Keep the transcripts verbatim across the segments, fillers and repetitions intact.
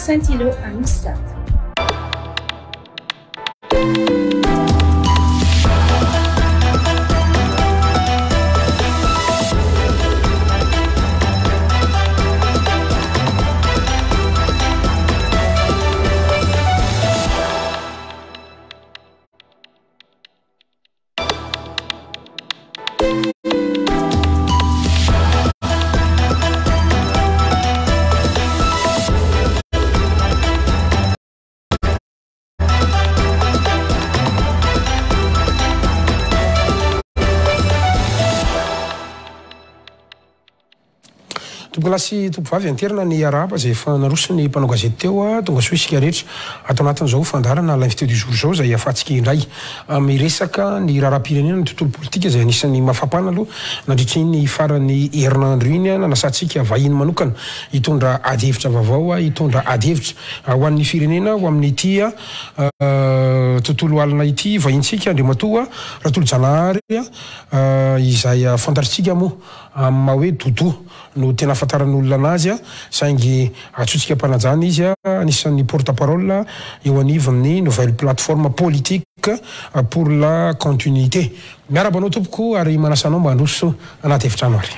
Saint-Thilo à Mystad. Lasy tovovavy anterina ny araba zay efa naroso ny mpanao gazety teo a tonga soa isika rehetra atao anatin'izao fandarana l'invité du jour zao zay afatsika indray miresaka ny raharam-pirenena ny tontolo politika zay anisan'ny mafapana aloha nandritry ny farany herinandro iny nanasantsika vahiny manokana hitondra ady hevitra vaovao hitondra ady hevitra ho an'ny firenena ho amin'ny ity tontolo alina ity vahintsika Andriamatoa Ratolojanahary izay fantaritsika moa amin'ny maha hoe dodo no tena afantaran'olona anazy saingy atsotsika mpanajana izy anisan'ny porte-parole eo anivon'ny nouvelle plateforme politique pour la continuité. Miarabanao tompoko ary manasanao mba handroso anaty efitrano ary.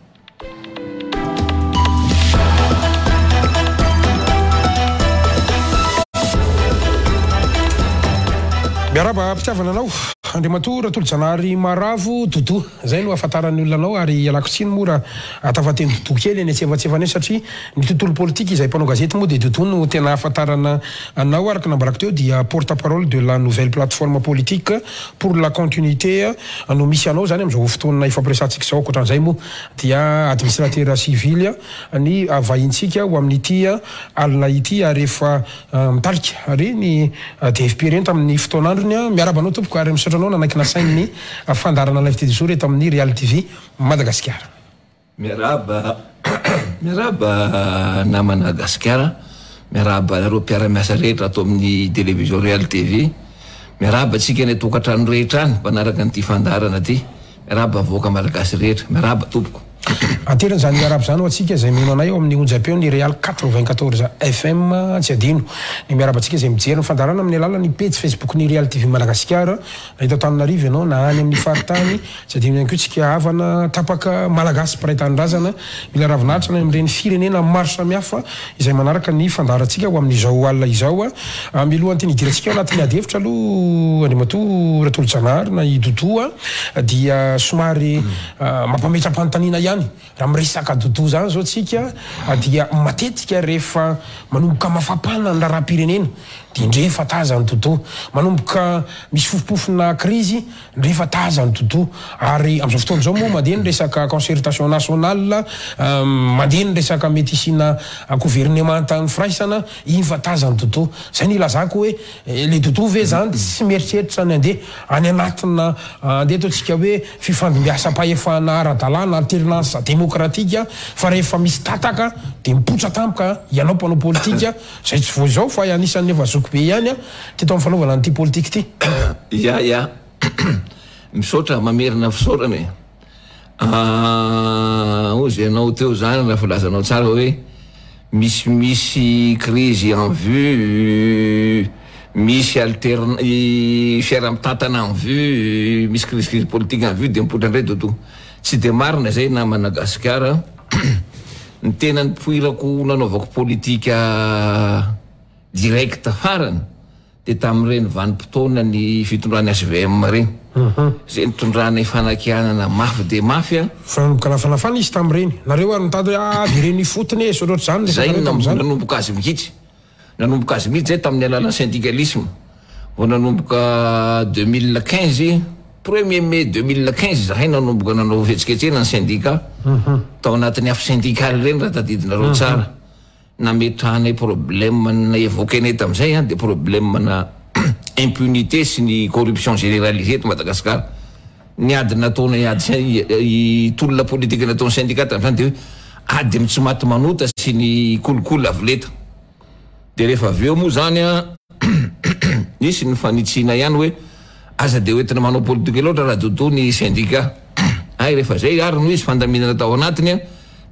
Miaraba mpitiavana anao Andriamatoa Ratolojanahary Maravo dodo zay no afantaran'ny olona anao ary ialako tsiny mora atavateny dodo kely eny antsevatsevana satria ny tontolo politique izay mpanao gazety moa dia dodo no tena afantarana anao araka nambarako teo dia porte-parole de la nouvelle plateforme politique pour la continuité no misy anao zany am'izao fotoana ifampiresantsika zao ankoatran'izay moa dia administrateur civil ny vahintsika ho amin'ity alina ity ary efa mitarika ary ny D F P reny tamin'ny fotoanandrony miarabanao tompoko ary misaotranao nanaiky nasainy fandarana l'invité du jour eto amin'ny Real T V Madagasikara. Miaraba miaraba namana Madagasikara, miaraba nareo mpiara-miasa rehetra ato amin'ny télévision Real T V, miaraba tsika ny tokantrano rehetra any mpanaraka an'ity fandarana ty, miaraba avoaka malagasy rehetra, miaraba tompoko. Anterany zany miaraba zany ho atsika zay mino anay eo amin'ny onjam-peo ny Real quatre-vingt-quatorze F M tsy adino ny miaraba atsika zay mijery ny fandarana amin'ny alalan'ny page Facebook ny Real T V Madagasikara nahita Antananarivo ianao na any amin'ny faritany tsy adino ihany koa tsika havana tapaka malagasy mparaitanindrazana mila ravinahitra amin'ireny firenena maro samihafa izay manaraka ny fandarantsika ho amin'izao alina izao milohan'ny teny idirantsika ao anatin'ny ady hevitra aloha Andriamatoa Ratolojanahary na i Dodo dia somary mampametram-panontaniana ihany raha miresaka dodo zany zao tsika dia matetika rehefa manomboka mafapana ny raharam-pirenena dia ndrefa tazany dodo manomboka misy fofopofona krizy ndrefa tazany dodo ary am'izao fotoana zao moa mandeha ny resaka concertation nationale mandeha ny resaka mety isina gouvernemanta ny firaisana iny fa tazany dodo zay ny ilazako hoe le dodo ve zany tsy mieritseritra ny andeha any anatina andeha ataontsika hoe fifandimbiasam-pahefana ara-dalàna alternance démocratique fa rehefa misy tataka dia mipotra tampoka ianao mpanao politika zay tsy vo zao fa anisan'ny efa zoko be ihany teto amin'ny fanaovana an'ity politika ity. Ya ya misaotra mamerina fisaorana e ozy ianao teo zany raha filazanao tsara hoe misy misy crise en vue misy alterne fiara-mitantana en vue misy crise crise politique en vue dia mipotra indray dodo tsy dia marina zay na Madagasikara ny tena ny poirako nanaovako politika direct farany dia tamin'ireny vanim-potoana ny fitondrany S V M reny zay nitondrana ifanakianana mafy dia mafy a fanomboka lafanafana izy tamin'ireny nareo ary mitady avy ireny fotony e sotroatra zany zay nanomboka azy mihitsy nanomboka azy mihitsy zay tamin'ny alalan'ny syndicalisme vo nanomboka deux mille quinze premier mai deux mille quinze zahay nanomboka nanao fetsiketsena ny syndicat tao anatin'ny afo syndical reny raha tadidinareo tsara nametrahana problème na évoqué nay tam'izay dia problème na impunité sy ny corruption généralisée to Madagasikara ny ady nataona ady tolona politika nataony syndicat tam'izany dia ady amin'ny tsy maty manota sy ny kolokolo avoleta dia rehefa avy eo moa zany a nisy ny fanitsina ihany hoe aza dia hoentina manao politika loatra raha dodo ny syndicat ay rehefa zay ary no izy fandaminana tao anatiny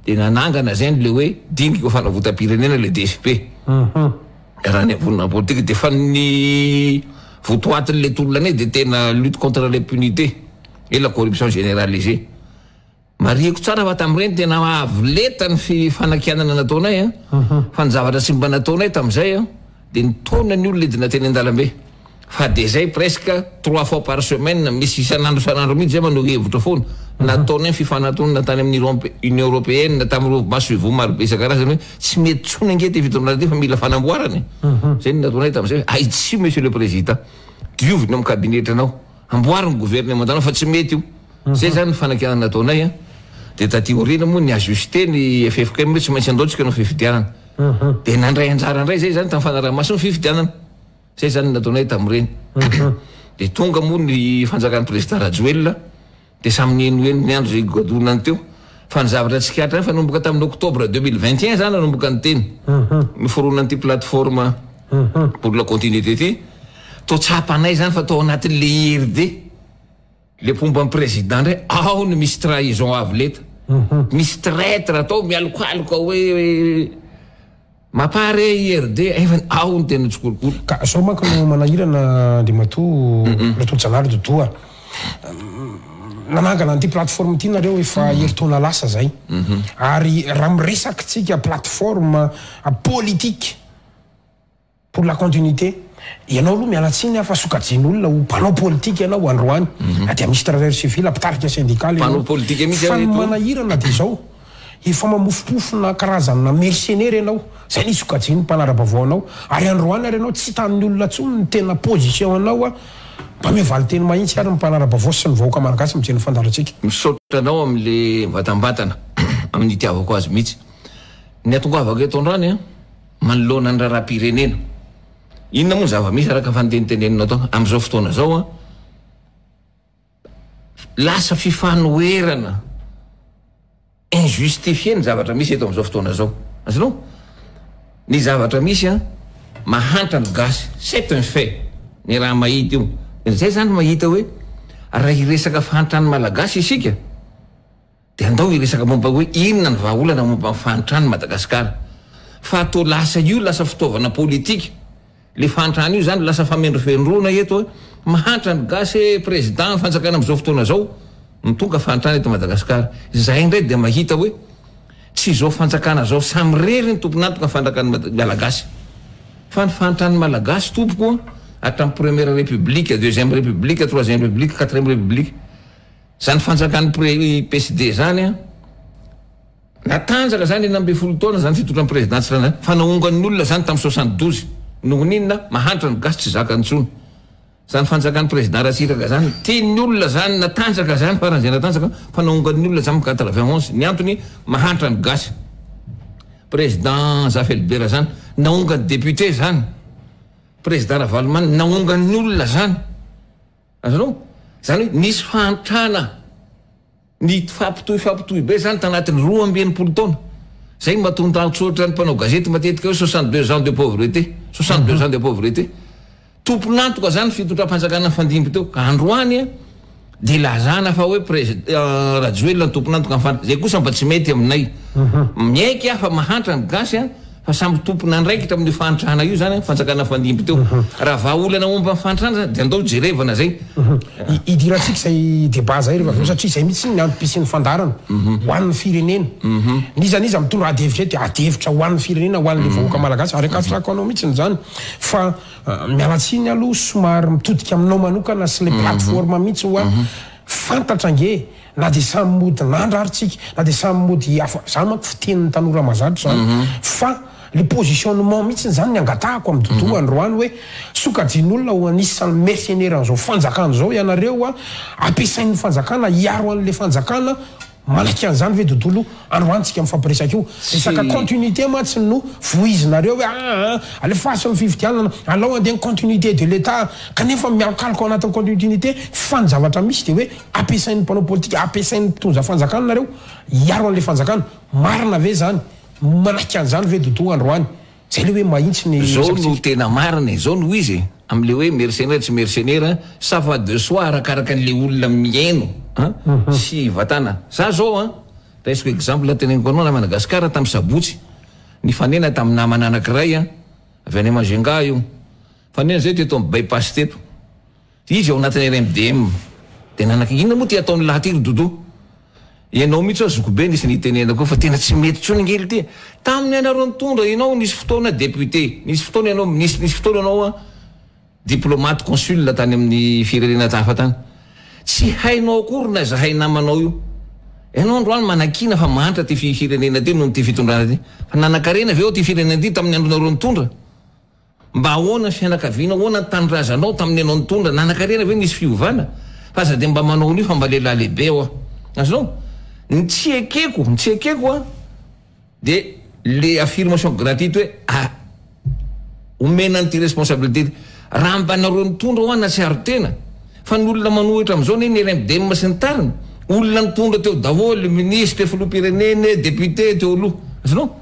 dia nanangana zay le hoe dinika fanavotam-pirenena le D F P raha ny avonina politika dia fa ny votoatin'le tolona ne dia tena lutte contre l'impunité et la corruption généralisée. Mariako tsara fa tamin'ireny tena avoleta ny fifanakianana nataonay a fa ny zavatra tsy mba nataonay tamin'izay a dia nitaona ny olona edina teny an-dalambe fa dia zay presque trois fois par semaine misy isan'andro isan'andro mihitsy zay manao hevitra foana nataonay ny fifanatona tany amin'ny Union européenne tamin'ireo maso ivo marobe isan-karazany hoe tsy mety tsony angety fitonana ty fa mila fanamboarany zay ny nataonay tamin'izay ay tsy monsieur le président dioviny amin'ny kabinetranao amboariny gouvernement tanao fa tsy mety io zay zany ny fanakianana nataonay a dia taty orina moa ny ajuste ny F F C tsy maintsy andaotsika no fifidianana dia nandray anjara indray zay zany tamin'ny fanaraha-maso ny fifidianana zay zany nataonay tamin'ireny dia tonga moa ny fanjakan'ny président Rajoelina dia samy nienoeno ny andro zay godonany teo fa ny zavatra tsikatra fa nomboka tamin'ny octobre deux mille vingt et un zany nanomboka ny teny niforonan'ity plateforme pour la continuité ty to tsapanay zany fa tao anatin'le I R D le pomba ny président ndray ao ny misy trahison avy leta misy traître atao mialokaloka hoe mapare I R D efa ao ny tena tsikolokolo ka zao manko no manahirana Andriamatoa Ratolojanahary Dodoa nanangana an'ity plateforme ity nareo efa heritaona lasa zay ary raha miresaka tsika plateforme politique pour la continuité ianao aloha mialatsiny afa sokajian'olona ho mpanao politika ianao androany adia misy travailleur civil ampitarika syndical mpanao politika mihitsy fa manahirana dia zao efa mamofopofona karazana mercenaire ianao zay ny sokajiny mpanara-bavao anao ary androany ary ianao tsy tanin'ny olona tsony ny tena position anao a mba mivaly teny mahitsy ary ny mpanara-bavao sy ny vahoaka malagasy mijeny fandarantsika misaotra anao amin'le vatambatana amin'ny itiavako azy mihitsy ny atongavako eto andrany a manoloana ny raharam-pirenena inona moa zava-misy araka fantenitenenina atao amin'izao fotoana zao a lasa fifanoherana injustifié ny zavatra misy eto amin'izao fotoana zao azonao ny zavatra misy a mahantrany gasy c'est un fait ny raha mahita io zay zany mahita hoe raha iresaka fahantrany malagasy isika dia andao iresaka momba hoe inona ny vahaolana momba ny fahantrany Madagasikara fa atao lasa io lasa fitaovana politika le fahantrany io zany lasa famendrofendrona eto mahantrany gasy président fanjakana amin'izao fotoana zao ny tonga fahantrany eto Madagasikara zay indray dia mahita hoe tsy zao fanjakana zao samy rery ny tomponantoka fanjakany malagasy fa ny fahantrany malagasy tompoko hatramin'ny première république deuxième république troisième république quatrième république zany fanjakany P C D zany a natanjaka zany enambe folo taona zany fitotran'ny président tsirana fa naongan'ny olona zany tamin'ny soixante douze noho ninona mahantrany gasy tsy zakany tsony zany fanjakan'ny président Ratsiraka zany tian'ny olona zany natanjaka zany faran'izay natanjaka fa naongan'ny olona zany quatre-vingt onze ny antony mahantrany gasy président Zafelbera zany naongany député zany président Ravalomany naongan'ny olona zany azonao zany hoe nisy fahantrana ny fampitohy fampitohy be zany tanatin'ny roa amby enimpolo taona zay mahatonta tsotra ny mpanao gazety matetika hoe soixante-deux ans de pauvreté soixante-deux ans de pauvreté tomponantoka zany fitotram-panjakana fandimby teo ka androany a dia lazana fa hoe président Rajoelina ny tomponantoka nyfandimby zay kosa mba tsy mety aminay miaiky aho fa mahantra ny gasy a fa samby tompona ndraikitra amin'ny fahantrana io zany fanjakana fandimby teo raha vahaolana momba ny fahantrana zany dia andao jerevana zay idiratsika zay débat zay rehefa satria zay mihitsy ny antom-pisin'ny fandarana ho an'ny firenena nizaniza mitondra ady hevitra dia ady hevitra ho an'ny firenena ho an'le vahoaka malagasy ary akatsirako anao mihitsy zany fa mialatsiny aloha somary mitodika aminao manokana sy le plateforme mihitsy ho a fantatra ange na dia samy mody nandra ary tsika na dia samy mody hafa zany manko fitenin'ny tanora mazatro zany fa le positionnement mihitsy zany ny angatahako amin'ny tontolo androany hoe sokajian'olona ho anisany mercenaire an'izao fanjakana zao ianareo a ampiasain'ny fanjakana hiaro an'le fanjakana malaky an'izany ve tontolo androantsika mifampiresaka io resaka continuité matsy no voizinareo hoe a alefaso ny fividianana alao andeha ny continuité de l'état kanefa mialokaloka ao anatin'ny continuité fa ny zavatra misy dia hoe ampiasain'ny mpanao politika ampiasain'ny mpitonja fanjakana nareo hiaro an'le fanjakana marina ve zany manaky an'izany ve dodo androany zay le hoe mahitsy ny zao no tena marina zao no izy am'le hoe mercenaire tsy mercenaire ça va de soi arakaraka an'le olona miaino sy vatana za zao a raisiko exemple teneniko anao na Madagasikara tamin'ny sabotsy nifanena tamin'ny namana anankiray a avy any Majunga io fanena zay teto amin'ny bypass teto izy ao anatin'ny R M D M de nanaka inona moa ty ataony lahatiry dodo ianao mihitsy azoko be nisy nitenenako fa tena tsy mety tsony ngely ty tamin'ny anareo nitondra ianao nisy fotoana député nisy fotoana ianao nisy nisy fotoana ianao a diplomate consul tany amin'ny firenena tafa tany tsy hainao akory na zahay namanao io ianao androany manakina fa mantra ty firenena ty noho ty fitondrana ty fa nanakarena aveo ty firenena ty tamin'ny andronareo nitondra mba ahoana fianakaviana ahoana ny tanindrazanao tamin'ny anao nitondra nanakarena aveo nisy fiovana fa sady mba manao an'io fa mba lehilahy lehibe ao a azonao ny tsy ekeko ny tsy ekeko a de le affirmation gratuite hoe ah omena nyty responsabilité raha mbanareo nitondra ho ana tsy aro tena fa ny olona manohitra am'izao ne ny R M D M sy ny tariny olona nitondra teo daholo ministre filoham-pirenena député teo aloha azonao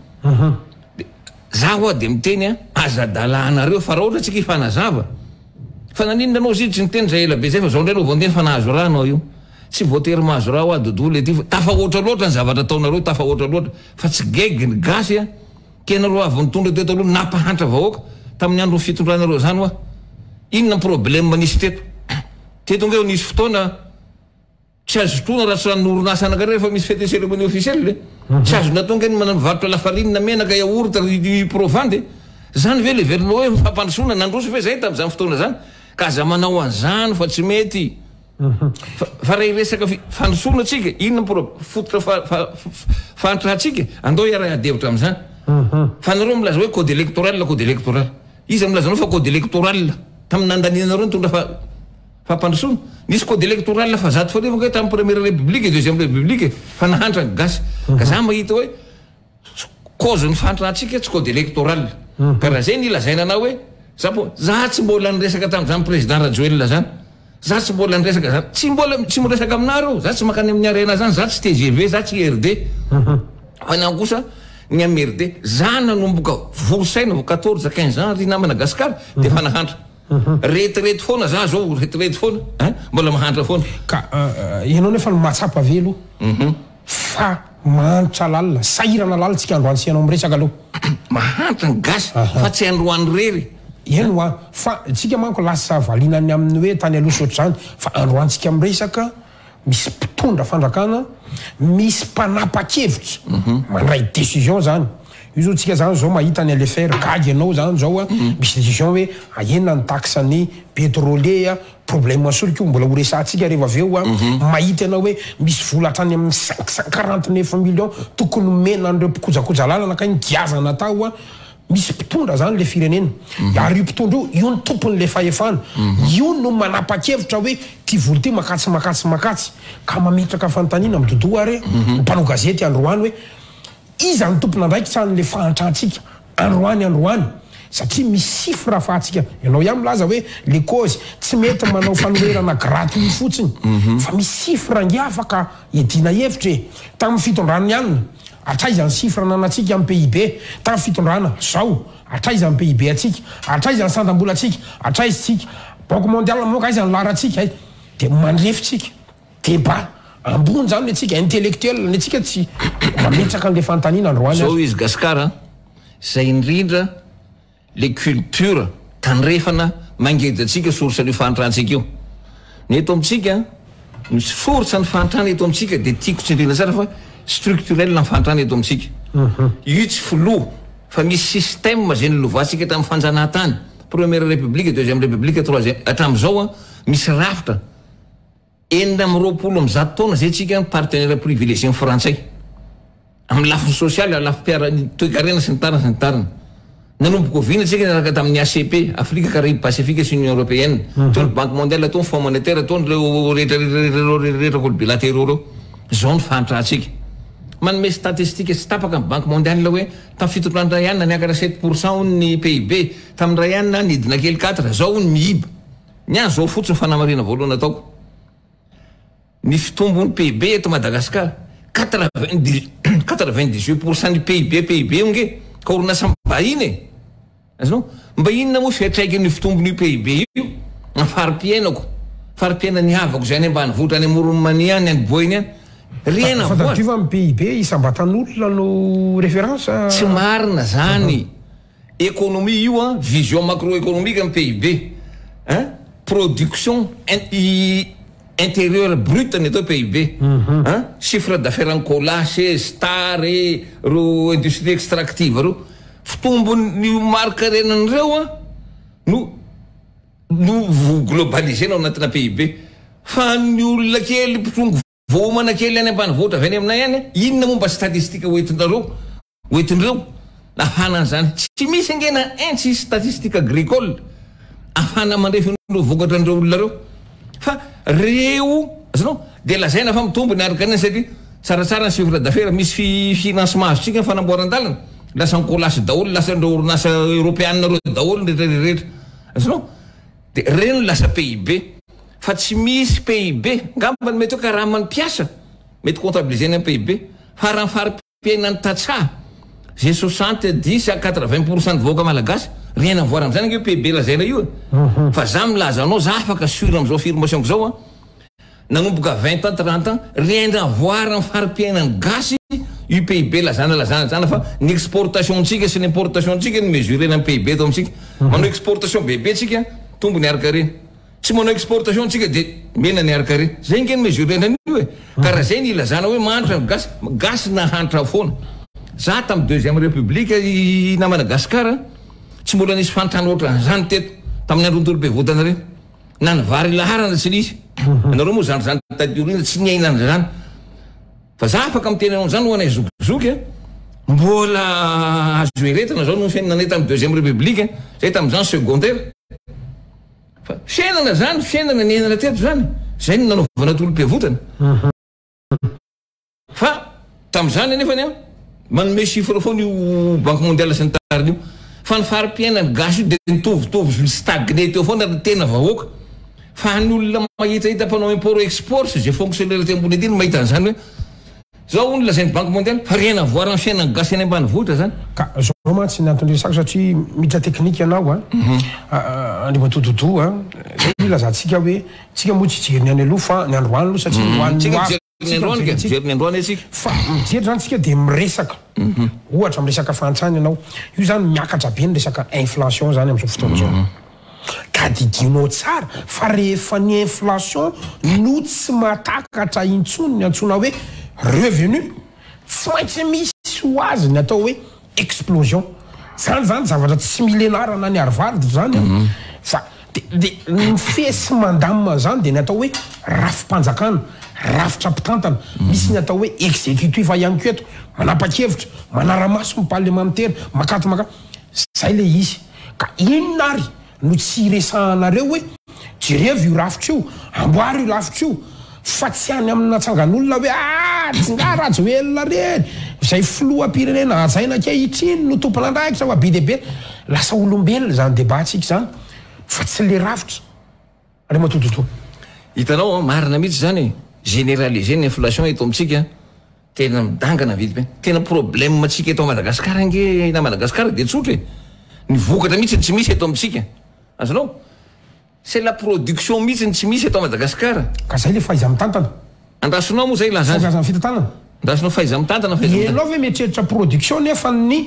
zaho a de miteny a aza-dalànareo fa raha ohatra tsika hifanazava fa naninona anao izy tsy niteny zay ela be zay fa zao ndray anao voandeny fa nahazo raha anao io tsy voatery mahazo raha ho a dodolo ety tafa oatra loatra ny zavatra ataonareo tafa oatra loatra fa tsy gegy ny gasy a kenareo avy nitondra teto aloha nampahantra vahoaka tamin'ny andro fitondranareo zany hoa inona ny problème nisy teto teto ngeo nisy fotoana tsy azo fotoana raha tsy anorinasa anankareo fa misy fête cérémonie officielle le tsy azo natao nge manao mivarotra lafarinina menaka yaourt provande zany ve le verinao hoe fampandrosoana nandroso ve zay tamin'izany fotoana zany ka aza manao an'izany fa tsy mety fa raha resaka fandrosoana tsika inona pro fototra fantratsika andao iaraha adevitra amin'izany fa nareo milaza hoe code électoral code électoral izy milazanao fa code électoral tamin'ny nandaninareo nitondra fa fampandrosoana nisy code électoral fa zato falefa hoe tamin'ny première république et deuxième république fa nahantra ny gasy ka za mahita hoe cause ny fantratsika tsy code électoral ka raha zay nilazaina anao hoe za po za tsy mbola niresaka tamin'izany président Rajoelina zany za tsy mbola niresaka zany tsy mbola tsy miresaka aminareo za tsy makany amin'ny arena zany za tsy T G V za tsy R D fa ny ankosa ny amin'ny R D za nanomboka vorosaina vo quatorze à quinze ans ry na Madagasikara de fa nahantra retirety foana za zao retirety foana mbola mahantra foana ka ianao nefa mahatsapa velo fa mahantra lalina sahirana lalina tsika androany sy ianao miresaka aloha mahantra ny gasy fa tsy androany rery eno a fa tsika manko lasa valinany amin'ny hoe tany aloha sotra zany fa androantsika miresaka misy mpitondra fandrakana misy mpanapa-kevitra mandray décision zany io zao tsika zany zao mahita ny alefer gagy anao zany zao a misy décision hoe ahenona ny taxany pétrolier a problème asoriko mbola horesantsika rehefa aveo a mahita anao hoe misy vola hatrany amin'ny cinq cent quarante neuf millions tokony mena an'ireo mpikojakoja lalana ka ny giazana atao a misy mpitondra zany le firenena ary io mpitondra io io ny tompony le fahefana io no manapa-kevitra hoe ty volo ty makatsy makatsy makatsy ka mametraka fanontaniana amin'ny dodo ary mpanao gazety androany hoe iza ny tompona ndraiky tsany le fahantrantsika androany androany satria misy chiffre fahatsika ianao ihany milaza hoe le cause tsy mety manao fanoherana gratuit fotsiny fa misy chiffre ngy afaka edina hevitra e tamin'ny fitondrana ihany atraiza ny chiffre nanatsika amin'ny P I B tamin'ny fitondrana zao atraiza amin'ny P I B atsika atraiza ny sandam-bola atsika atraiza tsika banque mondiale moka aiza ny laratsika de mandrefitsika débat ambony zany le tsika intellectuel le tsika tsy mametraka an'le fanontaniana androany zao izy Gasikara zay indrindra le culture tandrefana mangedy atsika source ny fanontrantsika io ny eto amitsika ny source ny fanontany eto amitsika de tiako tsindrina tsara fa structurel ny fanontany eto amitsika io tsy foloa fa misy système zay nilovatsika tamin'ny fanjanahantany première république deuxième république troisième hatramin'izao a misy rafitra enina amin'ny roapolo amin'ny zato taona zay tsika partenaire privilégié ny frantsay amin'ny lafiny sociale lafy piara toe-karena sy ny tarina sy ny tarina nanomboka ovina tsika niaraka tamin'ny A C P Afrique Caraïbe Pacifique sy Union Européenne tony banque mondiale tony fonds monétaire tony reo rehetrarehetra kolo bilatéraux reo zao ny fantrantsika manome statistique sy tapaka amin'ny banque mondiale hoe tamin'ny fitondrana ray ihany niakatra sept pourcent ny P I B tamin'ny ray ihany nidina kely quatre zao ny mihiba niany zao fotsiny fanamarina voalohany ataoko ny fitombony P I B eto Madagasikara quatre-vingt-dix-huit pourcent ny P I B P I B nge ka orinasa mbahiny e azonao mba inona moa fiatraiky ny fitombony P I B io ny fari-piainako fari-piaina ny havako zay any ambanivohitra any Moromania any any Boiny any rien fatativa amin'ny P I B isam-batan'olona no référence tsy marina zany économie io a vision macroéconomique amin'ny P I B hein production intérieure brute ny atao P I B hein chiffre d'affaires en collage star e ro industrie extractive ro fitombony marque renan'ireo a no no globalisé no anatina P I B fa ny olona kely mpitongo vomana kely any ambanivohitra avy any aminay any inona momba statistika hoentinareo hoentin'ireo ahafana an'izany tsy misy angena insy statistique agricole ahafana mandrefy no vokatra an'ireo olona reo fa reo azanao de lazaina fa mitombo ny araka an'iny satria tsaratsara ny chiffre d'affaires misy financement azotsika fanamboaran-dalana lasa nkolasy daholo lasa andreo orinasa européenne reo daholo rehetrarehetra azanao de reno lasa P I B fa tsy misy P I B ngambany mety hoe karaha mampiasa mety comptabiliser ny P I B fa raha fari-piainany tatsaha zay soixante dix à quatre-vingts pour cent de voka malagasy rien à voir am'izany nge P I B lazaina io fa za milaza anao za afaka sûr am'izao affirmation zao a nanomboka vingt ans trente ans rien à voir amin'ny fari-piainany gasy io P I B lazana lazana zana fa ny exportation tsika sy l'importation tsika ny mesurena amin'ny P I B to amitsika manao exportation bebe tsika tombony araka reny tsy manao exportation tsika de mena ny araka reny zay nge ny mesurena an'io e karaha zay ny ilazana hoe mahantra gasy gasy nahantra foana za tamin'ny deuxième république na Madagasikara tsy mbola nisy fantany ohatran'izany teto tamin'ny andro ntolo-bevotana reny na ny vary laharana tsy nisy anareo moa zany zany tadiorina tsy niainana zany fa za afaka miteny anao zany ho anay zokizoky mbola azo heretina zao no fiainanay tamin'ny deuxième république zay tamin'izany secondaire fa fiainana zany fiainana niainana teto zany zay no nanaovana tolo-bevotana fa tamin'izany anefany a manome chiffre foana io banque mondiale sy ny tariny io fa ny fari-piainany gasy io de nitovitovy stagné teo foana tena vahoaka fa ny olona mahitahita mpanao import export sy zay fonctionnaire ty ambony adiny mahita an'izany hoe zao ony lazainy banque mondiale fa rien à voir amin'ny fiainany gasy any ambanivohitra zany ka zao mantsy nantondresako satria mitra teknika ianao a andrima tototo a zay milazantsika hoe tsika moa tsy jery ny any aloha fa ny androany aloha satria hoan'ny jery androany atsika fa mijery zany tsika de miresaka ohatra miresaka fantsany ianao io zany miakatra be ny resaka inflation zany am'izao fotoana zao ka didinao tsara fa rehefa ny inflation no tsy mahatakatra intsony ny antsona hoe revenu tsy maintsy misy ho azy ny atao hoe explosion zany zany zavatra tsy millénaire na ny arivard zany fa de ny fesy mandamina zany de ny atao hoe rafim-panjakana rafitra mpitantana misy ny atao hoe exécutif ihany ko eto manapa-kevitra manara-maso parlementaire makato makato zay le izy ka inona ary no tsy resahanareo hoe jerevy io rafitra io amboary io rafitra io fa tsy any amin'ny natsangan'olona hoe ah tsy nga rajo elona reny zay filoha-pirenena ajaina ke itriny no tomponandraikitra ho abidebe lasa olombelona zany débat tsika zany fa tsy le rafitra ary matototo hitanao marina mihitsy zany généraliser ny inflation eto amitsika tena midangana vity be tena problème atsika eto Madagasikara nge na Madagasikara de tsotra ny vokatra mihitsy tsy misy eto amitsika azanao c'est la production mihitsy tsy misy eto Madagasikara ka zay le faiza mitantana andrasonao moa zay lazany azany fitantanana andrasonao faiza mitantana ianao ve mietreritra production nefa ny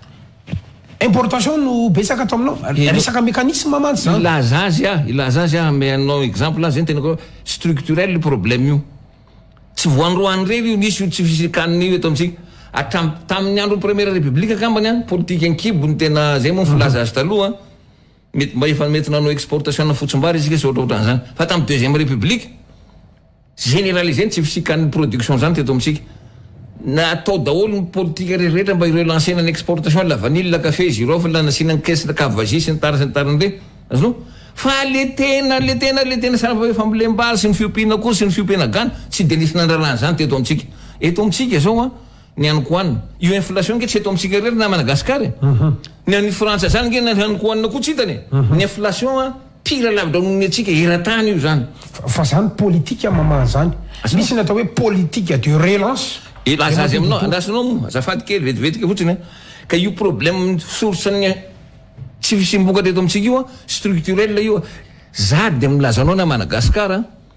importation no betsaka ato aminao resaka mécanisme mantsy zany ilaza azy a ilaza azy a me anao exemple azy zany tena ko structurel le problème io tsy voandroany rery io nisy io tsy fisikany io eto amitsika atram tamin'ny andro première république kambany a politique ankibo ny tena zay moa filaza azy taloha mety mba efa mety nanao exportation na fotsim-bary isika sy ohatraohatran zany fa tamin'ny deuxième république généralisé tsy fisikany production zany teto amitsika natao daholo ny politika rehetrarehetra mba irelancena ny exportation la vanille la café girofle la nasina caisse la cavagie sy ny tara sy ny tarany reny azonao fa le tena le tena le tena sara fa efa milembary sy ny fiompiana koa sy ny fiompiana gana tsy de nisy nandrarana zany teto amitsika eto amitsika zao a ny aniko hoanina io inflation nge tsy eto amitsika rery na Madagasikara ny any Frantsa zany nge ny aniko hoanina koa tsy hitany ny inflation a pire lavitra nohony atsika eran-tany io zany fa zany politika mamaha zany misy natao hoe politique de relance ilaza azy aminao andrasanao moa azafady kely vetivetika fotsiny ka io problème source ny tsy fisimboka teto amitsika io a structurel io za de milazanao na Madagasikara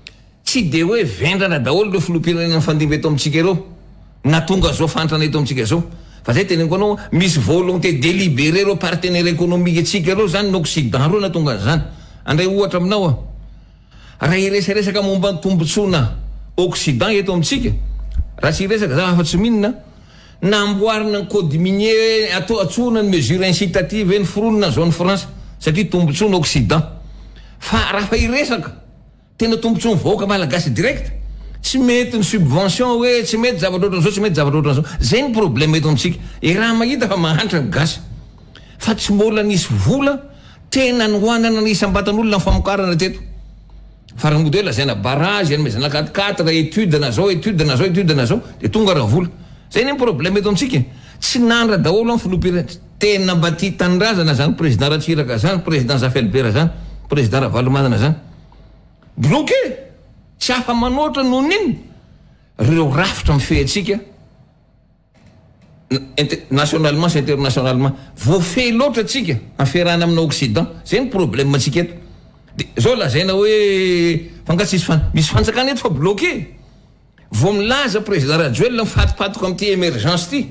tsy de hoe vendrana daholo le filopirenena ny fandimba eto amintsika ireo na tonga zao fantrana eto amintsika zao fa zay teneniko anao misy volonté délibéré reo partenaire économique atsika reo zany n'Occident reo na tonga zany andray ohatra aminao a raha iresaresaka momba ny tombotsona Occident eto amintsika raha tsy iresaka za afa tsy minina namboarina ny code minier atao atsona ny mesure incitative ny foronina zone France satria tombotsona Occident fa raha fa iresaka tena tombotsona vahoaka malagasy direct tsy mety ny subvention hoe tsy mety zavatra ohatran'izao tsy mety zavatra ohatran'izao zay ny problème eto amintsika e raha mahita fa mahantra ny gasy fa tsy mbola nisy vola tena ny hoanana ny isam-batan'olona ny famokarana teto fa raha mody hoe lazaina barrage any mezana quatre étude na zao étude na zao étude na zao de tonga raha vola zay ny problème eto amintsika tsy nandra daholo amin'ny filopirenena tena mba tia tanindrazana zany président Ratsiraka zany président Zafelbera zany président Ravalomanana zany bloqué tsy afa manoatra noho niny reo rafitra amin'ny fehtsika nationalement sy internationalement voafehy loatra atsika aferana amina Occident zay ny problème atsika eto de zao lazaina hoe fangatsisy fan misy fansakana eto fa bloqué vo milaza président Rajoelina mifatopatoka amin'ity émergence ty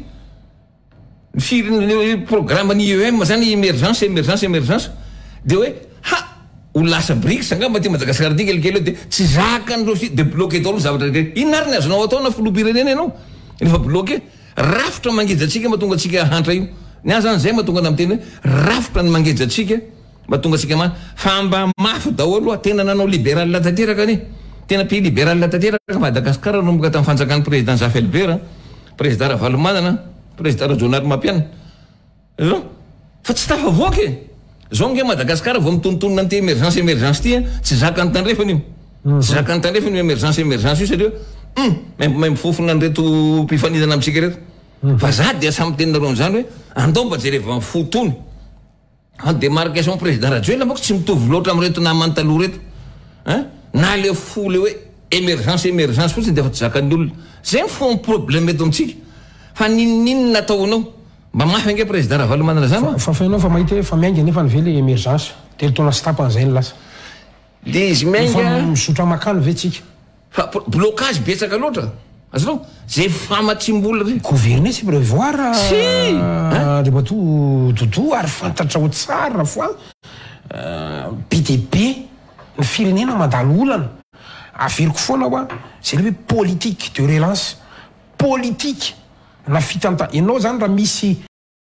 firy programme ny U E M zany émergence émergence émergence de hoe ha ho lasa BRICS angamba ty Madagasikara ty kelikely de tsy zakany reo de bloqué daholo zavatra rehetra inona ary ny azonao atao na filopirenena ianao rehefa bloqué rafitra mangeja atsika mahatonga atsika hantra io ny azany zay mahatonga na miteny hoe rafitra ny mangeja atsika mahatonga atsika ma fa mba mafy daholo a tena nanao libéral tanteraka any tena pays libéral tanteraka Madagasikara nomboka tamin'ny fanjakan'ny président Zafelbera président Ravalomanana président Rajonary Mapiana zao fa tsy tafavoaka e zao nge Madagasikara vao mitontonona an'ity émergence émergence ty tsy zakany tandrefany io tsy zakany tandrefany io émergence émergence io satria maimbo fofona an'ireto mpifanidana amintsika reto fa za dia samy teninareo an'izany hoe andao mba jereva ny fotony en démarcation président Rajoelina moko tsy mitovy loatra amin'reto namany taloha reto na le fo le hoe émergence émergence fotsiny de fa tsy zakany olona zay ny fo problème eto amintsika fa ninnininy nataonao mba mafy ange président Ravalomanana zany fa fainao fa mahita hoe fa miainga nefa ny vely émergence telo taona sy tapan'izay ny lasa le izy miainga misotra makano ve tsika fa blocage betsaka loatra azonao zay famatsimbola re gouverner sy prévoir si rehefa to dodo ary fantatra ho tsara fa B D P ny firenena mandalo olana averiko foana hoa zay le hoe politique de relance politique na fitanta ianao zany raha misy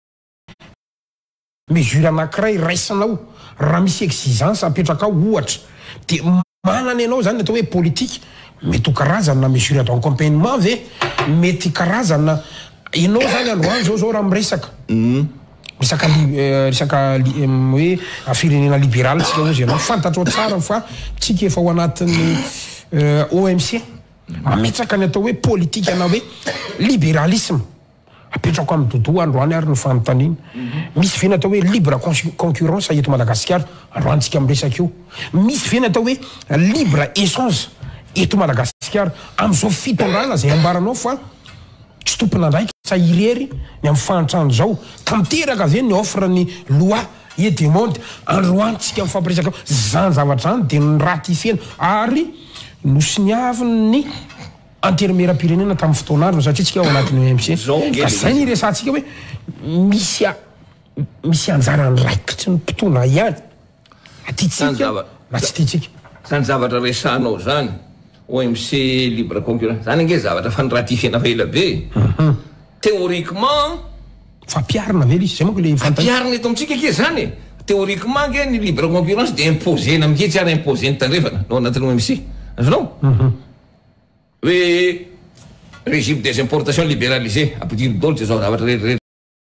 mesure anankiray raisanao raha misy exigence apetraka ao ohatra de manana ianao zany atao hoe politique mety ho karazana na mesure d'accompagnement ve mety karazana ianao zany androany zao zao raha miresaka resaka resaka hoe firenena libéral tsika ozy ianao fantatro tsara fa tsika efa ao anatin'ny O M C mametraka ny atao hoe politique ana hoe libéralisme apetrako amin'ny dodo androany ary ny fanontaniana misy vena atao hoe libre concurrence eto Madagasikara androantsika miresaka io misy vena atao hoe libre échange eto Madagasikara am'izao fitondrana zay ambaranao fa tsy tompona ndraiky sa irery ny amin'ny fahantrano zao tanteraka ve ny offre ny loi et du monde androantsika mifampiresaka zany zavatra zany de nyratifiena ary nosiniaviny ny antermera-pirenena tamin'ny fotoan'andro satria tsika ao anatin'ny O M C ka zay ny resantsika hoe misy misy anjarany raikitry ny mpitona ihany atytsika na tsy tytsika zany zavatra resanao zany O M C libre concurrence zany ange zavatra fa nyratifiena fa ela be théoriquement fa piarina ve lisy zay manko le piarina eto amintsika ke zany théoriquement nge ny libre concurrence de imposena amike tsy ary imposeny tandrefana no anatin'ny O M C azonao hoe régime des importations libéralisées ampidiry dolce zao zavatra rehetrarehetra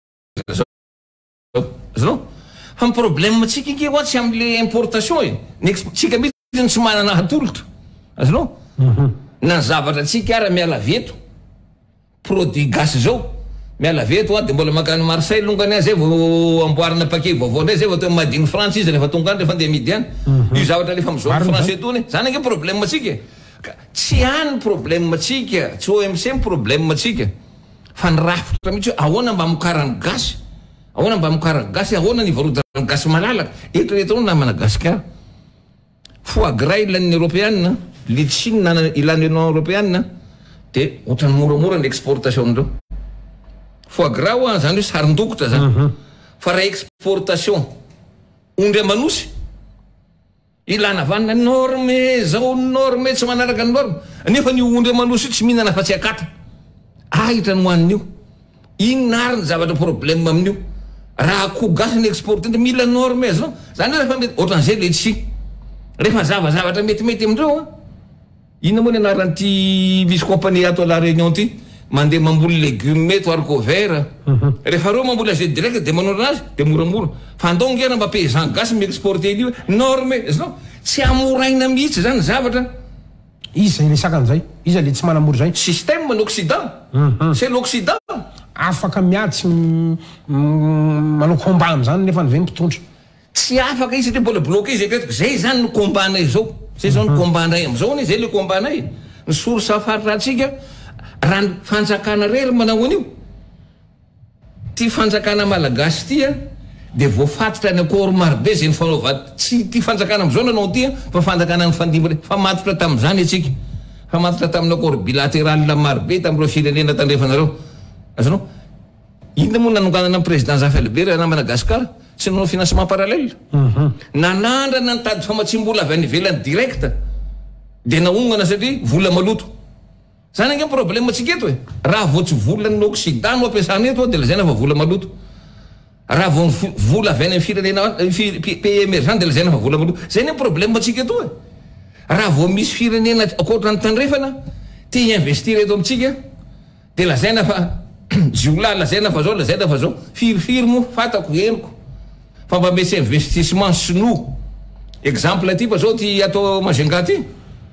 azonao fa ny problème tsika ke oatsy am'le importation e ny tsika mihitsy tsy manana hatolotra azonao na ny zavatra tsika ara miala veto produit gasy zao miala veto a de mbola makany Marseille longany a zay vo amboarina paquet vaovao ndray zay vo atao madiny France izy rehefa tonga any rehefa andeha midy any io zavatra rehefa mizaoky français tony zany ange problème tsika tsy any problème tsika tsy O M C problème tsika fa nyrafitra mihitsy hoe ahoana mba mokarany gasy ahoana mba mokarany gasy ahoana ny varodany gasy malalaka eto rehetra ao na Madagasikara foie gras ilan'ny européenne litchine na ilan'ny Union européenne dia ohatrany moramora ny exportation andreo foie gras oa zany hoe sarin-dokotra zany fa raha exportation ondry amanosy ilana vanina norme zao norme tsy manaraka ny norme nefa ny ondry amanosy io tsy mihinana fa tsy akata ahitra ny hoan'io inona ary ny zavatra problème amin'io raha koho gasy ny exporté mila norme azy no zany rehefa mety ohatran'izay letchi rehefa zavazavatra metimety amindreo a inona moa ny anaran'ity misy compagnie ato à la réunion ty mandeha mamboly légume to haricot vert rehefa reo mamboly azy direct dia manoro anazy dia moramora fa andao ngena mba paysan gasy miexporté an'io norme izy no tsy amoraina mihitsy zany zavatra izy le sakan'izay izy le tsy manamora zay système l'Occident c'est l'Occident afaka miatsy manao combat zany nefa ny ve mpitondra tsy afaka izy satria mbola bloqué izy aketiko zay zany ny combat nay zao zay zao ny combat nay am'izao ny zay le combat nay ny source afariratsika raha ny fanjakana rery manao an'io ty fanjakana malagasy tya dia voafatitra ny akôro marobe zay ny fanaova tsy ty fanjakana am'izao nanao tya fa fanjakana ny fandimba fa matotra tam'izany atsika fa matotra tamin'ny akôro bilatéral marobe tamin'ireo firenena tandrefanareo azanao inona moa nanonganana ny président Zafelbery na Madagasikara tsy nanao financement parallèle nanandrana ny tady famatsim-bola avy any ivelany direct dia naongana satria vola maloto zany ange problème atsika eto e raha vao tsy volan'ny Occident no ampiasana eto dia lazaina fa vola maloto raha vao vola avy any amin'ny firenena pays émergent dia lazaina fa vola maloto zay ny problème atsika eto e raha vao misy firenena akoatra ny tandrefana tia investir eto amintsika dia lazaina fa ziola lazaina fa zao lazaina fa zao firifiry moa fatako henoko fa mba misy investissement sinoa exemple aty fa zao ty atao Majunga ty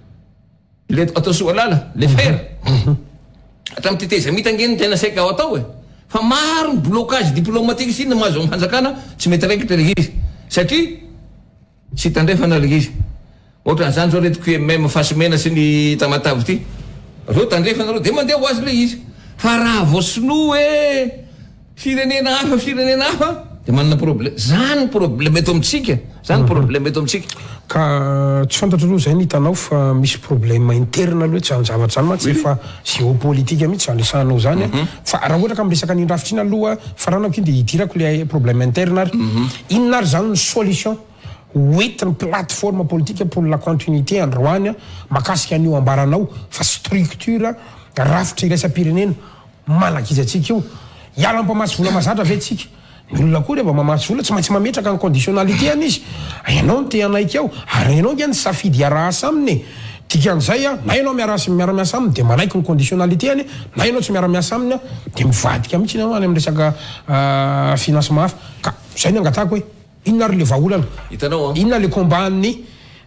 le atao Soalala le fer hatramin'ity teza mitangeny tena saika ao atao e fa maro ny blocage diplomatique sy ina mahazo amin'ny fanjakana tsy mety raikitra le izy satria tsy tandrefana le izy ohatran'izany zao rety Q M M Fasimena sy ny Tamatavy ty reo tandrefana reo dia mandeha ho azy le izy fa raha vao sinoa e firenena hafa firenena hafa dia manana problème zany problème eto amintsika zany problème eto amintsika ka tsy fantatro aloha zay ny hitanao fa misy problème interne aloha tsy zany zavatra zany matsy fa géopolitique mihitsy zany resanao zany fa raha ohatra ka miresaka ny rafitra iny aloha faranako iny dia hidirako le problème interne ary inona ary zany ny solution hoentin'ny plateforme politique pour la continuité androany makasika an'io ambaranao fa structure rafitra iraisam-pirenena malakizy atsika io hiala ampamasy vola mazatra ve tsika ny olona koa rehefa mamasy vola tsy maintsy mametraka ny conditionnalité any izy ianao ny te anaiky ao ary ianao ngia ny safidy hiara-asa aminy dikan'izay a na ianao miarasa miara-miasa aminy dia manaiky ny conditionnalité any na ianao tsy miara-miasa aminy a dia mivadika mihitsy ianao any amin'ny resaka financement hafa ka zay ny angatako hoe inona ary le vahaolana hitanao inona le combat ny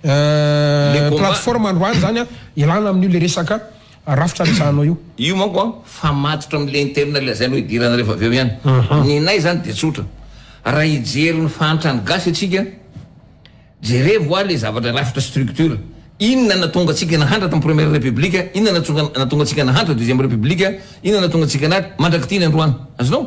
plateforme androany zany a ilana amin'io le resaka rafitra resanao io io manko a fa matotra amin'le interne lazaina hoe idirana rehefa avy eo ihany ny nay zany dia tsotra raha hijery ny fahantra ny gasy atsika jerevo a le zavatra rafitra structure inona natonga atsika nahandra tamin'ny première république inona natonga atsika nahandra deuxième république inona natonga atsika nahandra mandraky ty ny androany azonao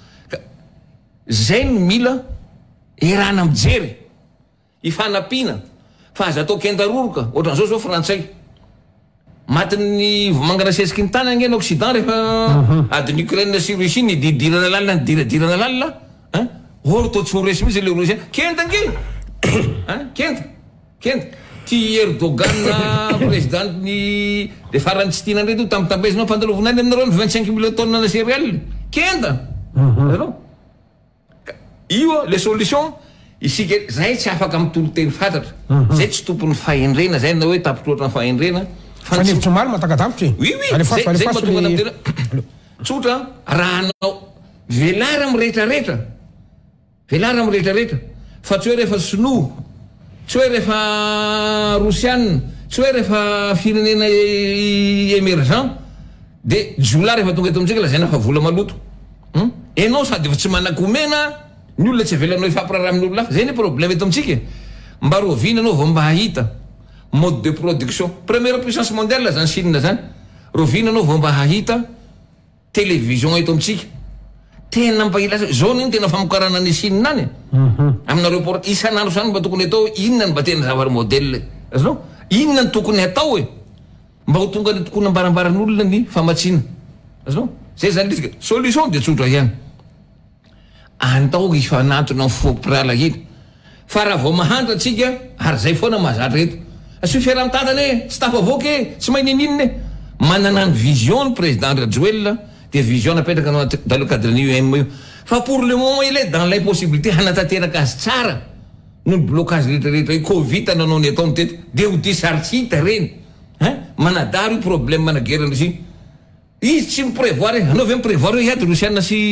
zay no mila erana mijery ifanampiana fa aza atao kendaroroka ohatran'izao zao frantsay matin'ny vomangana sesiky ny tany angena Occident rehefa adiny Ukraine sy Russie ny didirana lalina ny diradirana lalina or tao tsy ho resy mihitsy le Russie kenda nge kenda kenda ty Erdogan président ny le farany tsy tiana reto tambitambezinao mpandalovina any aminareo ny vingt-cinq millions tonnes na céréales kenda anao io les solutions isika zay tsy afaka mitolo-teny fantatra zay tsy tompon'ny fahendrena zay na hoe tapitroatra ny fahendrena fanevitra maro matakatavitra oui oui zay mahatonga na tena tsotra raha anao velara amin'ny rehetrarehetra velara amin'ny rehetrarehetra fa tsy hoe rehefa sinoa tsy hoe rehefa rosianina tsy hoe rehefa firenena émergent dia jola rehefa tonga eto amintsika lazaina fa vola maloto enao sady efa tsy manakomena ny olona tsy avelanao ifampiraraha amin'ny olona hafa zay ny problème eto amintsika mba rovina anao vao mba hahita mode de production première puissance mondiale zany Chine zany rovina anao vao mba hahita télévision eto amintsika tena mba ilaza zao ny tena famokarana ny Chine any aminareo port isanandro zany mba tokony atao inona ny mba tena zavatra modèle azonao inona ny tokony atao e mba ho tonga ny tokony ambarambaran'olona ny famatsiana azao zay zany litsika solution de tsotra ihany andao ifanatona ny fopirala iny fa raha vao mahandra atsika ary zay foana mahazatra eto asio fiara-mitantana e tsy tafavoaka e tsy mainin'inona e manana ny vision ny président Rajoelina de vision napetraka dans le cadre de l'U E M io fa pour le moment il est dans l'impossibilité hanatanteraka azy tsara no ny blocage rehetrarehetra io covid nanao ny ataony teto de ho disartsita reny hein manadaro io problème managerana izy izy tsy miprévoir e anao ve miprévoir hoe hiady Rosiana sy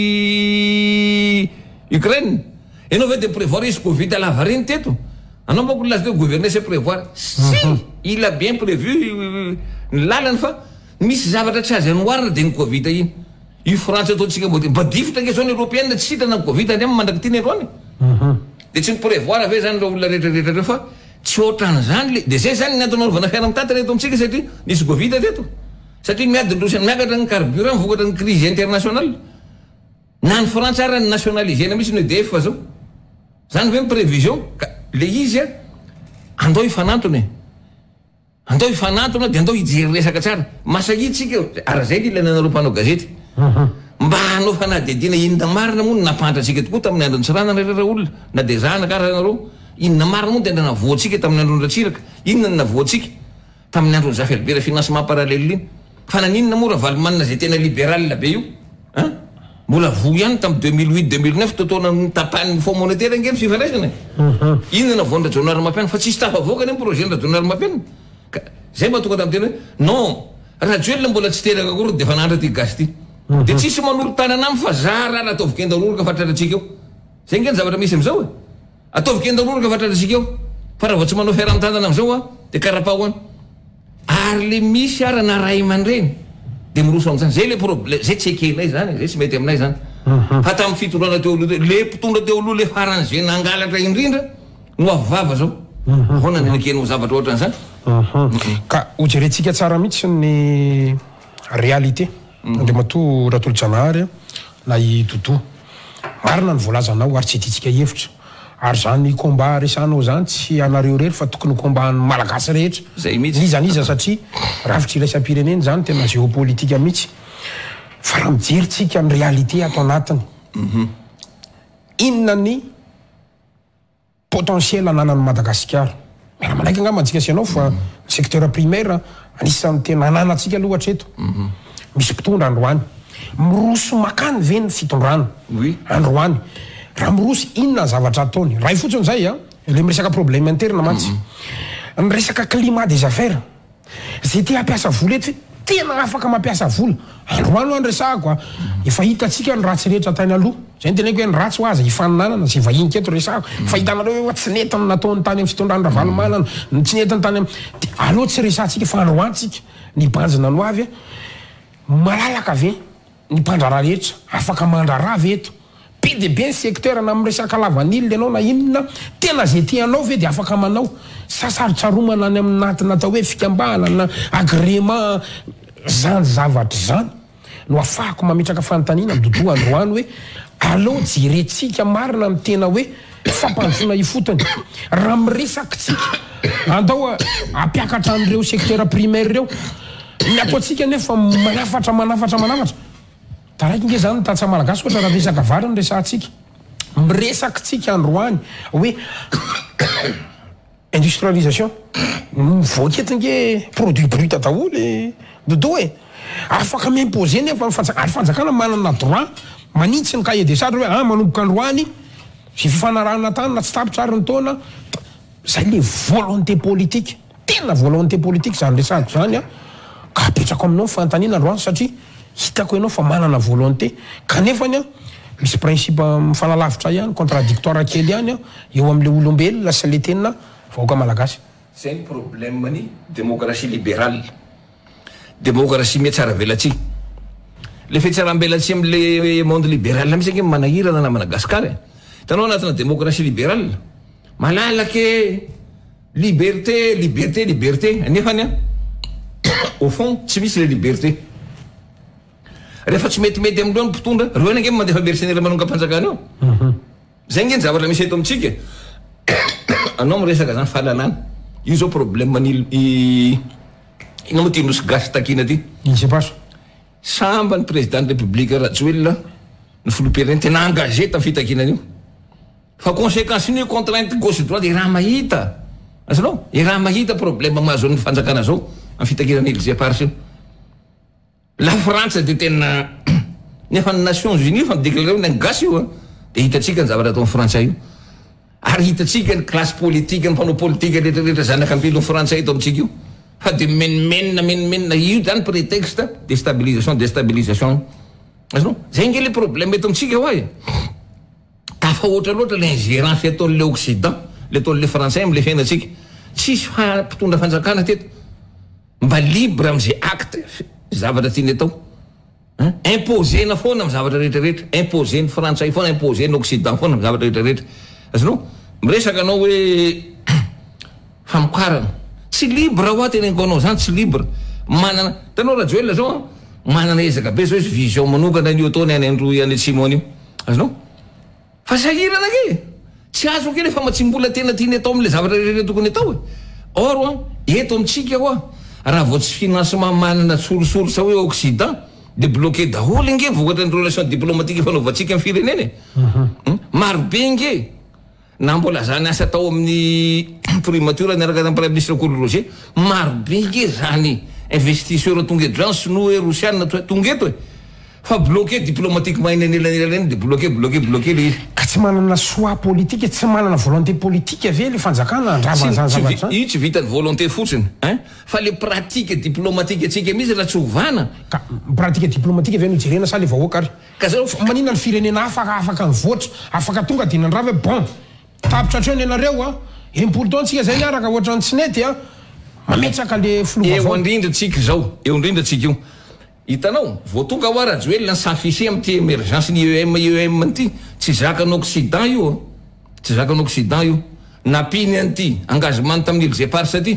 Ukraine anao ve de prévoir izy covid lava reny teto anao mba lazy teo gouverner c'est prévoir si il a bien prévu ny lalany fa misy zavatra tsy azy anoarina de ny covid iny io France ataontsika mba difitra nge zone européenne tsy sitrana ny covid any mandraky ty ny androany de tsy miprévoir ave zany reo olona rehetrarehetra reo fa tsy ohatran'izany le de zay zany ny antony fiara-mitantana eto amitsika satria nisy covid teto satria miadiny Rosiana miakatra ny carburant vokatra ny crise internationale na ny France ara ny nationalisena misy ny E D F fa zao zany ve prévision ka le izy a andao ifanatona e andao ifanatona de andao hijery resaka tsara masahitsika ara zay lila nanareo mpanao gazety mba hanao fanadidina inona marina moa napandratsika tokoa tamin'ny andro ny tsirana rerera olona na de zanaka ara nareo inona marina moa de andro navoatsika tamin'ny andro nratsiraka inona navoatsika tamin'ny andro ny zafelibera financement parallèle iny fa naninona moa raha valimanina zay tena libéral be io hein mbola vo ihany tamin'ny deux mille huit deux mille neuf totaona tapahany fond monétaire angeny fifandraisana inona vonra Jonard Mapiana fa tsisy tafavoaka ny projet nra Jonard Mapiana zay mba tonga tamin'ny tena non Rajoelina mbola tsy teraka akory de fa nandra ty gasy ty de tsisy manoro tanana amy fa zara na ataovy kendaroroka fatratratsika eo zay ngeny zavatra misy amizao e ataovy kendaroroka fatratratsika eo fa raha vao tsy manao fiara-mitantana amizao a de karapahoany ary le misy ara na ray aman-dreny de miroso am'zany zay le problème zay tsy ekenay zany zay tsy mety aminay zany fa tamin'ny fitorana teo aloha le mpitondra teo aloha le farany zay nangalatra indrindra no avivava zao hoana ny ekeny ho zavatra ohatran'izany ka hojerentsika tsara mihitsy ny réalité de mato ratolo-janahary na i dodo marina ny voalazanao ary tsy ditsika hevitra ary zany combat resanao zany tsy anareo rery fa tokony combat ny malagasy rehetra zay mihitsy nizaniza satria ravitry iraisam-pireneny zany tena géopolitika mihitsy fa raha mijerytsika ny réalité ato anatiny inona ny potentiel ananan'ny Madagasikara raha malaiky angamba antsika sianao fa secteur primaire anisan'ny tena ananatsika aloha hatreto misy mpitondra androany miroso makany ve ny fitondrana androany raha miroso inona zavatra ataony raha fotsiny zay a le miresaka problème interne mantsy ny resaka climat des affaires zay te hampiasa vola eto tena afaka mampiasa vola androany any resahako a efa hitatsika ny ratsy rehetra tany aloha zay ny teneko hoe ny ratsy ho aza hifaninanana zay vahinika eto resahako fa hitanareo hoe tsy netany nataony tany amin'ny fitondrany ravalomanana tsy netany tany de aloha tsy resahantsika fa androantsika ny banjina no avy malalaka ve ny mpandrara rehetra afaka mandrara ve eto be de be ny secteur na miresaka lavanily anao na inona tena zay tianao ve de afaka manao sasarotsaromana any amin'ny natina atao hoe fikambahana na agrément zany zavatra zany no afahako mametraka fanontaniana dodo androany hoe aleo jerentsika marina amin'ny tena hoe fampanjona ifotony raha miresaka tsika andao ampiakatra an'ireo secteur primaire reo ny ataotsika nefa manafatra manafatra manafatra taraiky nge zany tatsa malagasy ohatra raha resaka vary ny resahantsika miresaka tsika androany hoe industrialisation mivoaka etinge produit brut daholy dodo e afaka miimposer nefa ary fanjakana manana droit manitsy ny cahier des charges hoe ah manomboka androany sy fifanarahana tany na tsy tapitra ary ny taona zay le volonté politique tena volonté politique zany resahako zany a ka apetrako aminao fantaniana androany satria hitako ianao fa manana volonté kanefany a misy principe mifanalavitra ihany contradictoire kely ihany a eo am'le olombelona sy le tena vahoaka malagasy zay ny problème ny démocratie libérale démocratie mihatsara velatsy le fitsarambelatsy am'le monde libéral misy ange manahirana na Madagasikara hitanao anatina démocratie libérale malalake liberté liberté liberté nefany a au fond tsy misy le liberté rehefa tsy metimety amindreo ny mpitondra reo ange mandefa mercenaire manonga-panjakana eo zay nge ny zavatra misy eto amitsika anao miresaka zany fahalalana io zao problème ny ina moa ty nosy gasy takina ty izy paso samba ny président de république Rajoelina ny filoam-pirenena tena engagé tamin'ny fitakinana io fa conséquence ny contrainte gauche droite i raha mahita azanao i raha mahita problème mahazo ny fanjakana zao amin'ny fitakinana Élysée Paris io la France de tena nefa ny Nations Unies fa midéclaré ny gasy io de hitatsika ny zavatra ataon'ny frantsay io ary hitatsika ny classe politique ny mpanao politique rehetrarehetra zanaka ampilon'ny frantsay eto amitsika io fa de menimenina menimenina io zany prétexte déstabilisation déstabilisation azanao zay nge le problème eto amitsika ho ay tafa ohatra loatra le ingérence ataon'le Occident le ataon'le frantsay am'le fiainatsika tsisy mpitondra fanjakana teto mba libre am'izay acte zavatra tiany atao imposena foana amin'ny zavatra rehetrarehetra imposé ny frantsay foana imposé ny Occident foana amin'ny zavatra rehetrarehetra azanao miresaka anao hoe famokarana tsy libre ho ateneniko anao zany tsy libre manana tanao Rajoelina zao manana ezaka be zao izy vision manokana an'io ataony any andro any Simone io azanao fa sahirana ke tsy azo kely fa matsimbola tena tiany atao am'le zavatra rehetrarehetra tokony atao e or eto amitsika koa raha vao tsy financement manana tsorotsorosa hoe Occident de bloqué daholo nge vokatra ny relation diplomatique fanaovantsika amin'ny firenena maro be nge na mbola zany asa tao amin'ny primature niaraka amin'ny premier ministre Cour Roger maro be nge zany investisseur tonga eto zany sinoa e Rosiana tonga eto e fa bloqué diplomatique maina nelanelany de bloqué bloqué bloqué le izy ka tsy manana choix politique tsy manana volonté politique ave le fanjakana andrava zany zavatra io tsy vitany volonté fotsiny hein fa le pratique diplomatique atsika misy raha tsy hovana ka pratique diplomatique ave no jerena sa le vahoaka ary ka zao manina ny firenena afaka afaka mivoatra afaka tonga dinandrava bon tapitra treo ianareo a important tsika zay niaraka ohatra ny tsinety a mametsaka le filova eo andrindra tsika zao eo andrindra tsika io hitanao vao tonga ho Rajoelina s'affiché am'ty émergence ny E U M E U M an'ity tsy zakan'ny Occident io tsy zakan'ny Occident io napiny an'ity engagement tamin'ny Élysée Paris aty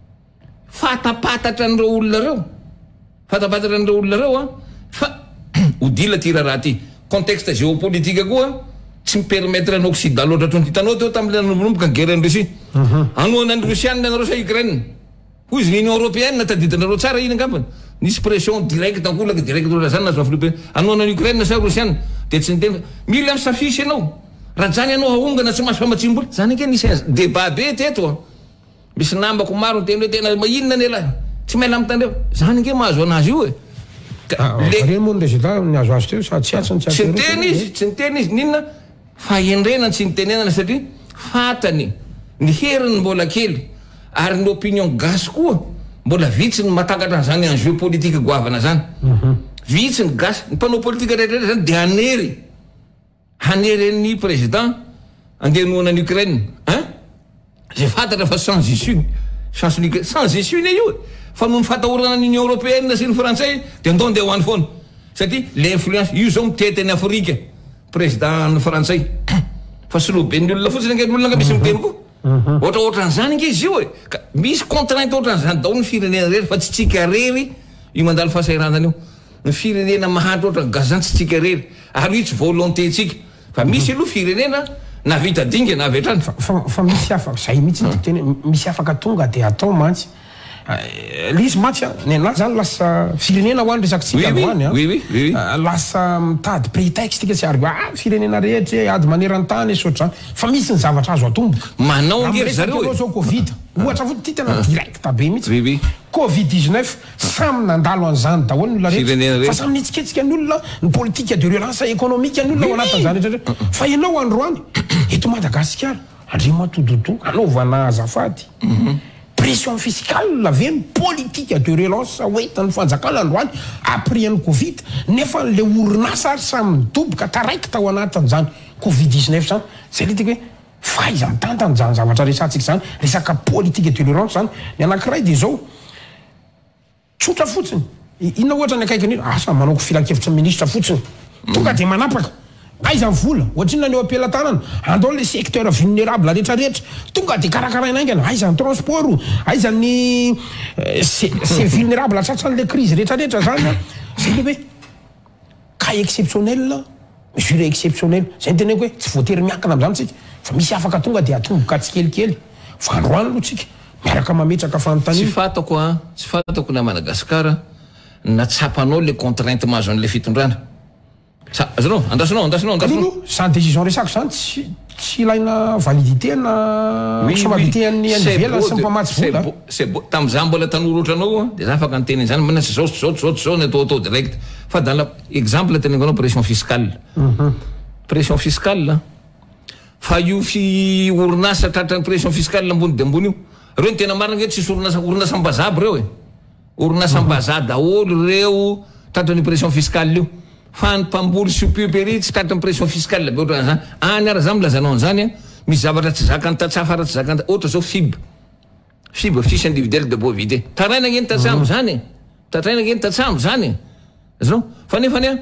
fatapatatra an'ireo olona reo fatapatatra an'ireo olona reo a fa odila ty raha ty contexte géopolitique koa tsy mipermettre ny Occident loatra trony hitanao teo tamin'le nanomboka guerre ny Russie anoana ny Russianina nareo sa Ukraine hoy izy l'Union européenne tadidinareo tsara iny angambany nisy pression direct ankolaka direct loatra zany nazo Afrique anoana ny Ukraine sa Russiana de tsy niteny mila misafisy anao raha zany anao haongana tsy maso famatsimbola zany ke nisy débat be teto misy nambako maro teny hoe tena mahinona ny ela tsy maila mitandreo zany ke mahazo anazy io e le moa ny résultat ny azo azy teo sa tsy atsany tsy niteny izy tsy niteny izy ninona fahendrenany tsy nitenenana satria fatany ny heriny mbola kely ary ny opinion gasy koa mbola vitsy ny matakatra zany enjeu politique goavana zany vitsy ny gasy ny mpanao politique rehetrarehetra zany de hanery hanery ny président andenoana ny Ukraine hein zay fantatra fa sans issue sans ny sans issue ne io fa noho ny fatahorana ny Union européenne sy ny frantsay de ndao ndeha hoany foana satria l'influence io zao mitety ny Afrika président ny frantsay fa solobe ny olona fotsiny nge olona misy miteny koa ohatra ohatran'izany nge izy io e ka misy contrainte ohatran'izany daholo ny firenena rehetra fa tsy tsika rery io mandalo fahasahiranana io ny firenena mahantra ohatra gazany tsy tsika rery ary io tsy volonté tsika fa misy aloha firenena na vita dinga na avy hatrany fa misy afaka zay mihitsy teny misy afaka tonga de atao mantsy l'izy matsy nena zany lasa firenena ho any resaky tsika androany a lasa mitady prétexte tika tsy ary ah firenena rehetra ady manerantany sotra fa misy ny zavatra azo atomboka manao ngery zareo zao covid ohatra fo ty tena direct be mihitsy covid dix-neuf samy nandalo an'izany daholo ny olona rehetra fa samy nitsiketsika ny olona ny politique de violence économique ny olona ao anatin'izany rehetra fa ianao androany eto Madagasikara andrimo atodoto anaovana azafady pression fiscale laveny politique de relance hoentan'ny fanjakana androany après ny covid nefa le orinasa ary samy midoboka taraikita ao anatin'izany covid dix-neuf zany zay le tika hoe faiza mitantany zany zavatra resantsika zany resaka politique de relance zany ny anankiray de zao tsotra fotsiny inona ohatra ny akaikiny asa manao filakevitra ministre fotsiny tonga de manapaka aiza vola ohatrina ny eo ampelantanana andao le secteur vulnérable rehetrarehetra tonga de karakaraina aingana aiza ny transport aiza ny c'est vulnérable atratran'le crise rehetrarehetra zany zay le hoe cas exceptionnel mesure exceptionnel zay ny teneko hoe tsy voatery miankina am'zany tsika fa misy afaka tonga de atomboka tsy kelikely fa androany aloha tsika miaraka mametraka fanontany. Tsy fatako a tsy fatako na Madagasikara natsapanao le contrainte mahazo an'le fitondrana. Sa azanao andasinao andasinao andasinao. Sans décision resako zany tsy tsy ilaina validité na somalité an'ny anivela sy mpamatsy vola. C'est beau tam'izany mbola tanora ohatranao de za afaka anteny zany mana tsy zao zao zao zao atao atao direct fa dans la exemple tenengo anao pression fiscale. Pression fiscale fa io fi orinasa tratran'ny pression fiscale ambony de ambony io. Reo tena marina nge tsisy orinasa orinasa ambazaha aby reo e. Orinasa ambazaha daholo reo tratran'ny pression fiscale io. Fa ny mpamboly superieur tsy tratran'ny pression fiscale be ohatran' zany. Any ara zany milazanao an'izany misy zavatra tsy zakany tatsafa ara tsy zakany ohatra zao F I B. F I B fiche individuelle de bovidé. Taraina nge ny tatsamo zany. Taraina nge ny tatsamo zany. Azanao fa nefa ne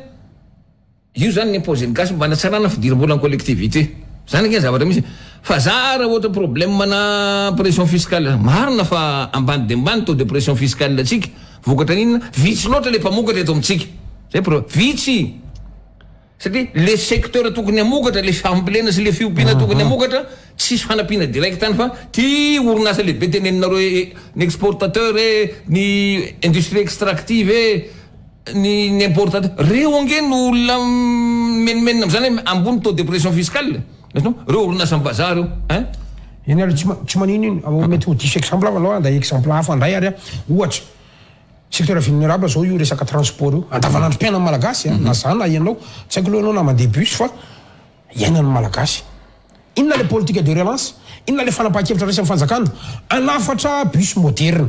io zany ny imposé gasy mba natsarana fidiram-bola ny collectivité. Zany nge zavatra misy. Fa za raha ohatra problème mana pression fiscale marina fa ambany de ambany taux de pression fiscale atsika vokatra n'inona vitsy loatra le mpamokatra eto amintsika. Zay pro vitsy satria le secteur tokony amokatra le fambolena sy le fiompiana tokony amokatra tsisy fanampiana direct tany fa ty orinasa lehibe teneninareo ny exportateur e ny industrie extractive e ny ny importateur reo ange no olona menimenina am'zany ambony taux de pression fiscale. Reo orinasa ambazaha reo hein. Eny ary tsy manino iny mety ho diso exemple hafa anao anday exemple hafa andray ary ohatra secteur vulnérable zao io resaka transport io andavanandro mpiaina malagasy na zany na ianao tsy haiko loha anao na mandeha bus fa iainan'ny malagasy. Inona le politique de relance inona le fanapahan-kevitra resaka fanjakana anafatra bus moderne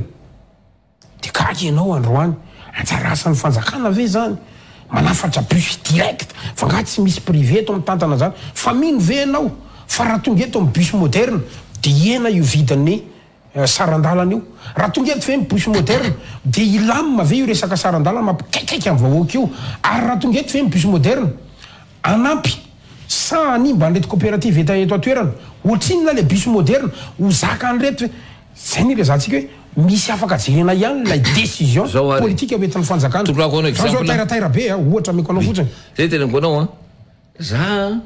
de kaky ianao androany anjara asan'ny fanjakana ve zany manafatra bus direct fa nga tsy misy privé eto amin'ny tantana zany fa mino ve ianao fa raha tonga eto amin'ny bus moderne de iena io vidin'ny sarandalana io raha tonga eto ve bus moderne de ilamina ve io resaka sarandalana mampikaikaiky amin'ny vahoaka io ary raha tonga eto ve bus moderne anampy sa animba an'reto coopérative eta eto atoerana ohatrinona le bus moderne ho zaka an'reto zay ny rezatsika hoe misy afaka jerena ihany la décision politique metin'ny fanjakana. Tolako anao exemple. Zao taira-taira be ohatra ameko anao fotsiny. Zay tenenko anao a za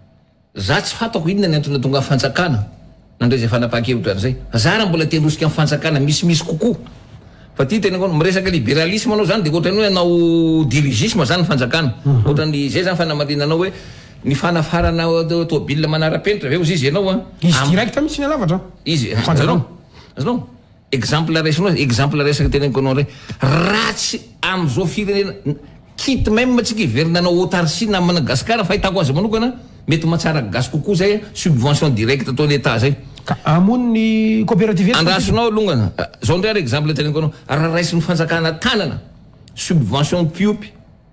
za tsy fatako inona ny antony tonga fanjakana nandray zay fanapahan-kevitra zay. Za raha mbola tendrosika amin'ny fanjakana misimisy kokoa. Fa ty tenenko anao miresaka libéralisme anao zany de ohatrany hoe anao dirigisme zany fanjakana. Ohatrany zay zany fanamarinanao hoe ny fanafarana tômôbila manara-penitra ve ozy izy ianao a. Izy direct mihitsy ny alavatra. Izy fanjanao. Azanao exemple resanao exemple resaka tenenko anao re ratsy am'izao firenena kit même tsika iverinanao autarcie na Madagasikara fahitako azy manokana mety mahatsara gasy kokoa zay subvention directe ataon'ny état zay. Ka amony ny coopérative andrasonao alongana zao ndray exemple tenenko anao raha raisin'ny fanjakana tanana subvention piopy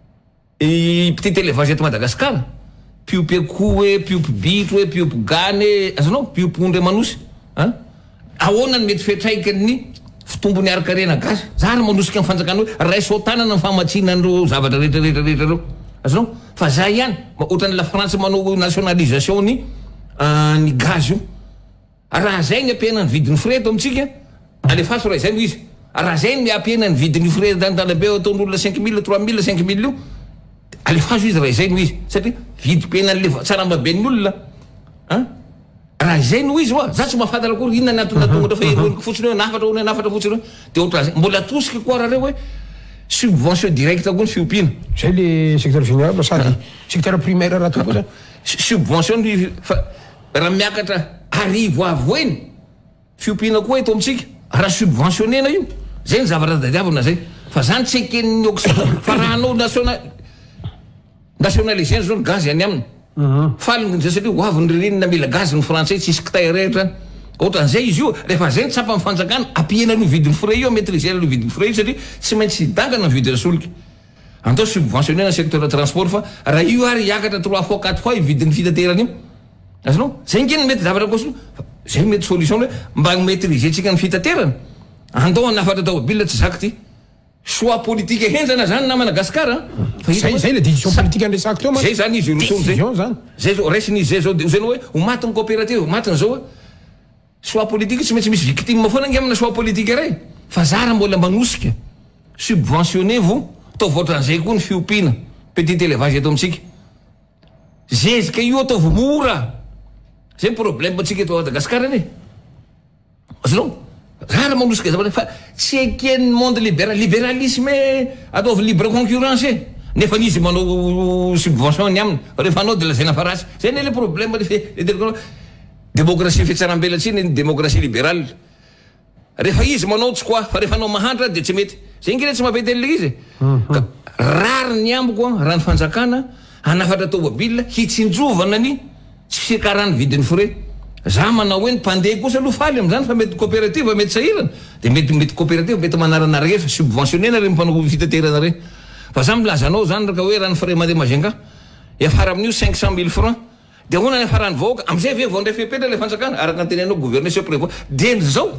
e petit élevage eto Madagasikara piopy akoho hoe piopy bitro hoe piopy gany azanao piopy ondry manosy hein. Ahoana ny mety fetraikany fitombony araka-rena gasy za ry manosika amin'ny fanjakana hoe raisao tanana ny famatsina an'ireo zavatra rehetra rehetra rehetra reo azanao fa za ihany ohatran'ny la France manao nationalisation ny ny gaz io raha zay ny ampiana ny vidin'ny freto amintsika alefaso raha zay no izy raha zay ny ampiana ny vidin'ny freto antalabe ataon'olona cinq mille trois mille cinq mille io alefaso izy raha zay no izy satria vidim-piaina n'le tsaramaben'ny olona hein. Raha zay no izy hoa za tsy mahafantatra akory inona ny antony natonga fa heroiniko fotsiny hoe nafatra hoe nafatra fotsiny hoe de ohatra zay mbola atosika koa raha reo hoe subvention directe koa ny fiompiana. Zay le secteur vulnérable sady secteur primaire raha toko zany subvention raha miakatra arivo avo eny fiompiana koa eto amintsika raha subventionnena io zay ny zavatra tadiavina zay fa zany tsy eken'ny occident fa raha anao national nationalisé zao ny gaz any aminy. Faliny zay satria ho avy ny ririnina mila gaz ny français tsisy kitay rehetra ohatran'izay izy io rehefa zay ny tsapa amin'ny fanjakana ampiena ny vidin'ny frais io maîtriser ny vidin'ny frais io satria tsy maintsy dangana ny vidin'ny solika andao subventionné na secteur de transport fa raha io ary hiakatra trois fois quatre fois vidin'ny fitaterana io azanao zay ngeny mety zavatra kosa zay mety solution hoe mba maîtriser tsika ny fitaterana andao anafatra tômôbila tsy zaka ty choix politique henjana zany na Madagasikara zay zay le décision politique andresaka teo zay zany izy décision zany zay zao raisiny izy zay zao zay hoe ho matin'ny coopérative ho matin'ny zao choix politique tsy maintsy misy victime foana nge amina choix politique ray fa za raha mbola manosika subventionné vous ataovy ohatran'izay koa ny fiompiana petit élevage eto amintsika zezika io ataovy mora zay problème atsika eto Madagasikara ane azanao Raha manosika zavatra fa tsy eken'ny monde libéral libéralisme ataovy libre concurrence e nefa izy manao subvention ny aminy rehefa anao de lazaina fa ratsy zay ne le problème refa démocratie fietsaram-belatsy ny démocratie libérale rehefa izy manao tsy koa fa rehefa anao mahantra de tsy mety zay ngire tsy mampetele izy ka rary ny amboko raha ny fanjakana hanafatra tomobile hitsinjovana ny tsy fikarany vidin'ny frais za manao hoe ny mpandeha kosa aloha faly am'zany fa mety coopérative mety sahirana de mety mety coopérative mety manarana rehefa subventionné na re mpanao fitaterana re fa za milaza anao zany raka hoe raha ny frais mandeha mazenga efara amin'io cinq cent mille francs de hoana ny efarany vahoaka am'izay ve vao ndray fepetra le fanjakana araka ny tenenao gouverner se prévoir de zao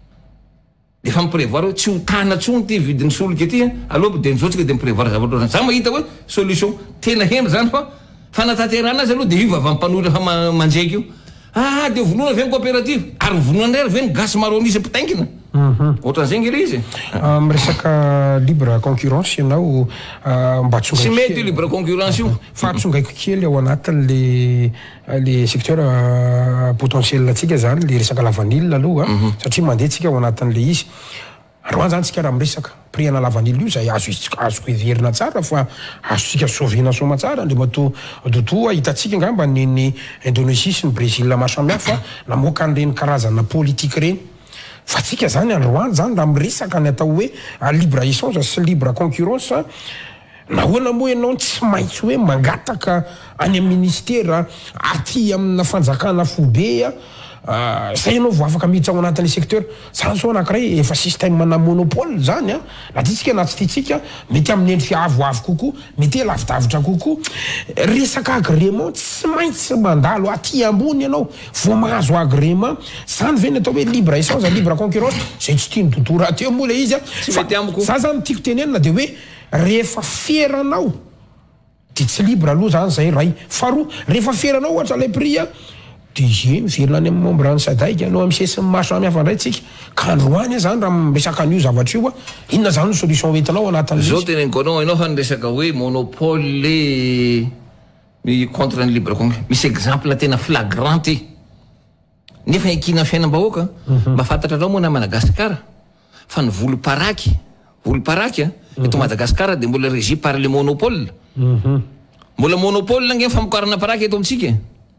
de fa miprévoir hoe tsy ho tana tsony ty vidin'ny solika ty aloha de nizaotsika de miprévoir zavatra zany za mahita hoe solution tena hena zany fa fanatanterana azy aloha de io vava mpanolo fa manjeky io ah de vonoana ve ny coopérative ary vonoana ray ve ny gasy maro anisy pitaingina ohatran'izay nge le izy miresaka libre concurrence ianao mba tsonga tsy mety libre concurrence io fa tsongaiko kely ao anatin'le le secteur potentiel atsika zany le resaka lavanile aloha satria mandeha tsika ao anatin'le izy androany zany tsika raha miresaka priana lavanile io zay azo azoko iverina tsara fa azotsika sauvena soma tsara ndre mato dotoa hitatsika ngamba neny Indonésie sy ny Brésil maro samihafa namoaka an'ireny karazana politique reny fa tsika zany androany zany raha miresaka ny atao hoe libre échange sy libre concurrence nahoana moa ianao tsy maintsy hoe mangataka any amin'ny ministère aty amina fanjakana fobe zay ianao vo afaka miditra ao anatin'le secteur zany zao anankiray efa système mana monopole zany a raha titsika na tsy titsika mety amin'ny endry fiavoavo kokoa mety lavidavitra kokoa resaka agrément tsy maintsy mandalo aty ambony ianao vo mahazo agrément zany ve ny atao hoe libre échange libre concurrence zay tsy tiany tontoro aty eo moa le izy a za zany tiako tenenina de hoe rehefa feranao de tsy libre aloha zany zay ray faharoa rehefa feranao ohatra le prix a de ze miverina any amin'ny membrane sadaika anao amin'ny sesiny maro samihafa indray tsika ka androany zany raha miresaka an'io zavatra io a inona zany solution entinao anatin'izao zao teneniko anao ianao fa niresaka hoe monopole le contre ny libre concurrence misy exemple tena flagrant ty nefa ekina fiainam-bahoaka mba fantatra anao moa na Madagasikara fa ny volom-paraky volom-paraky a eto Madagasikara de mbola régi par le monopole mbola monopole lange famokarana paraky eto amitsika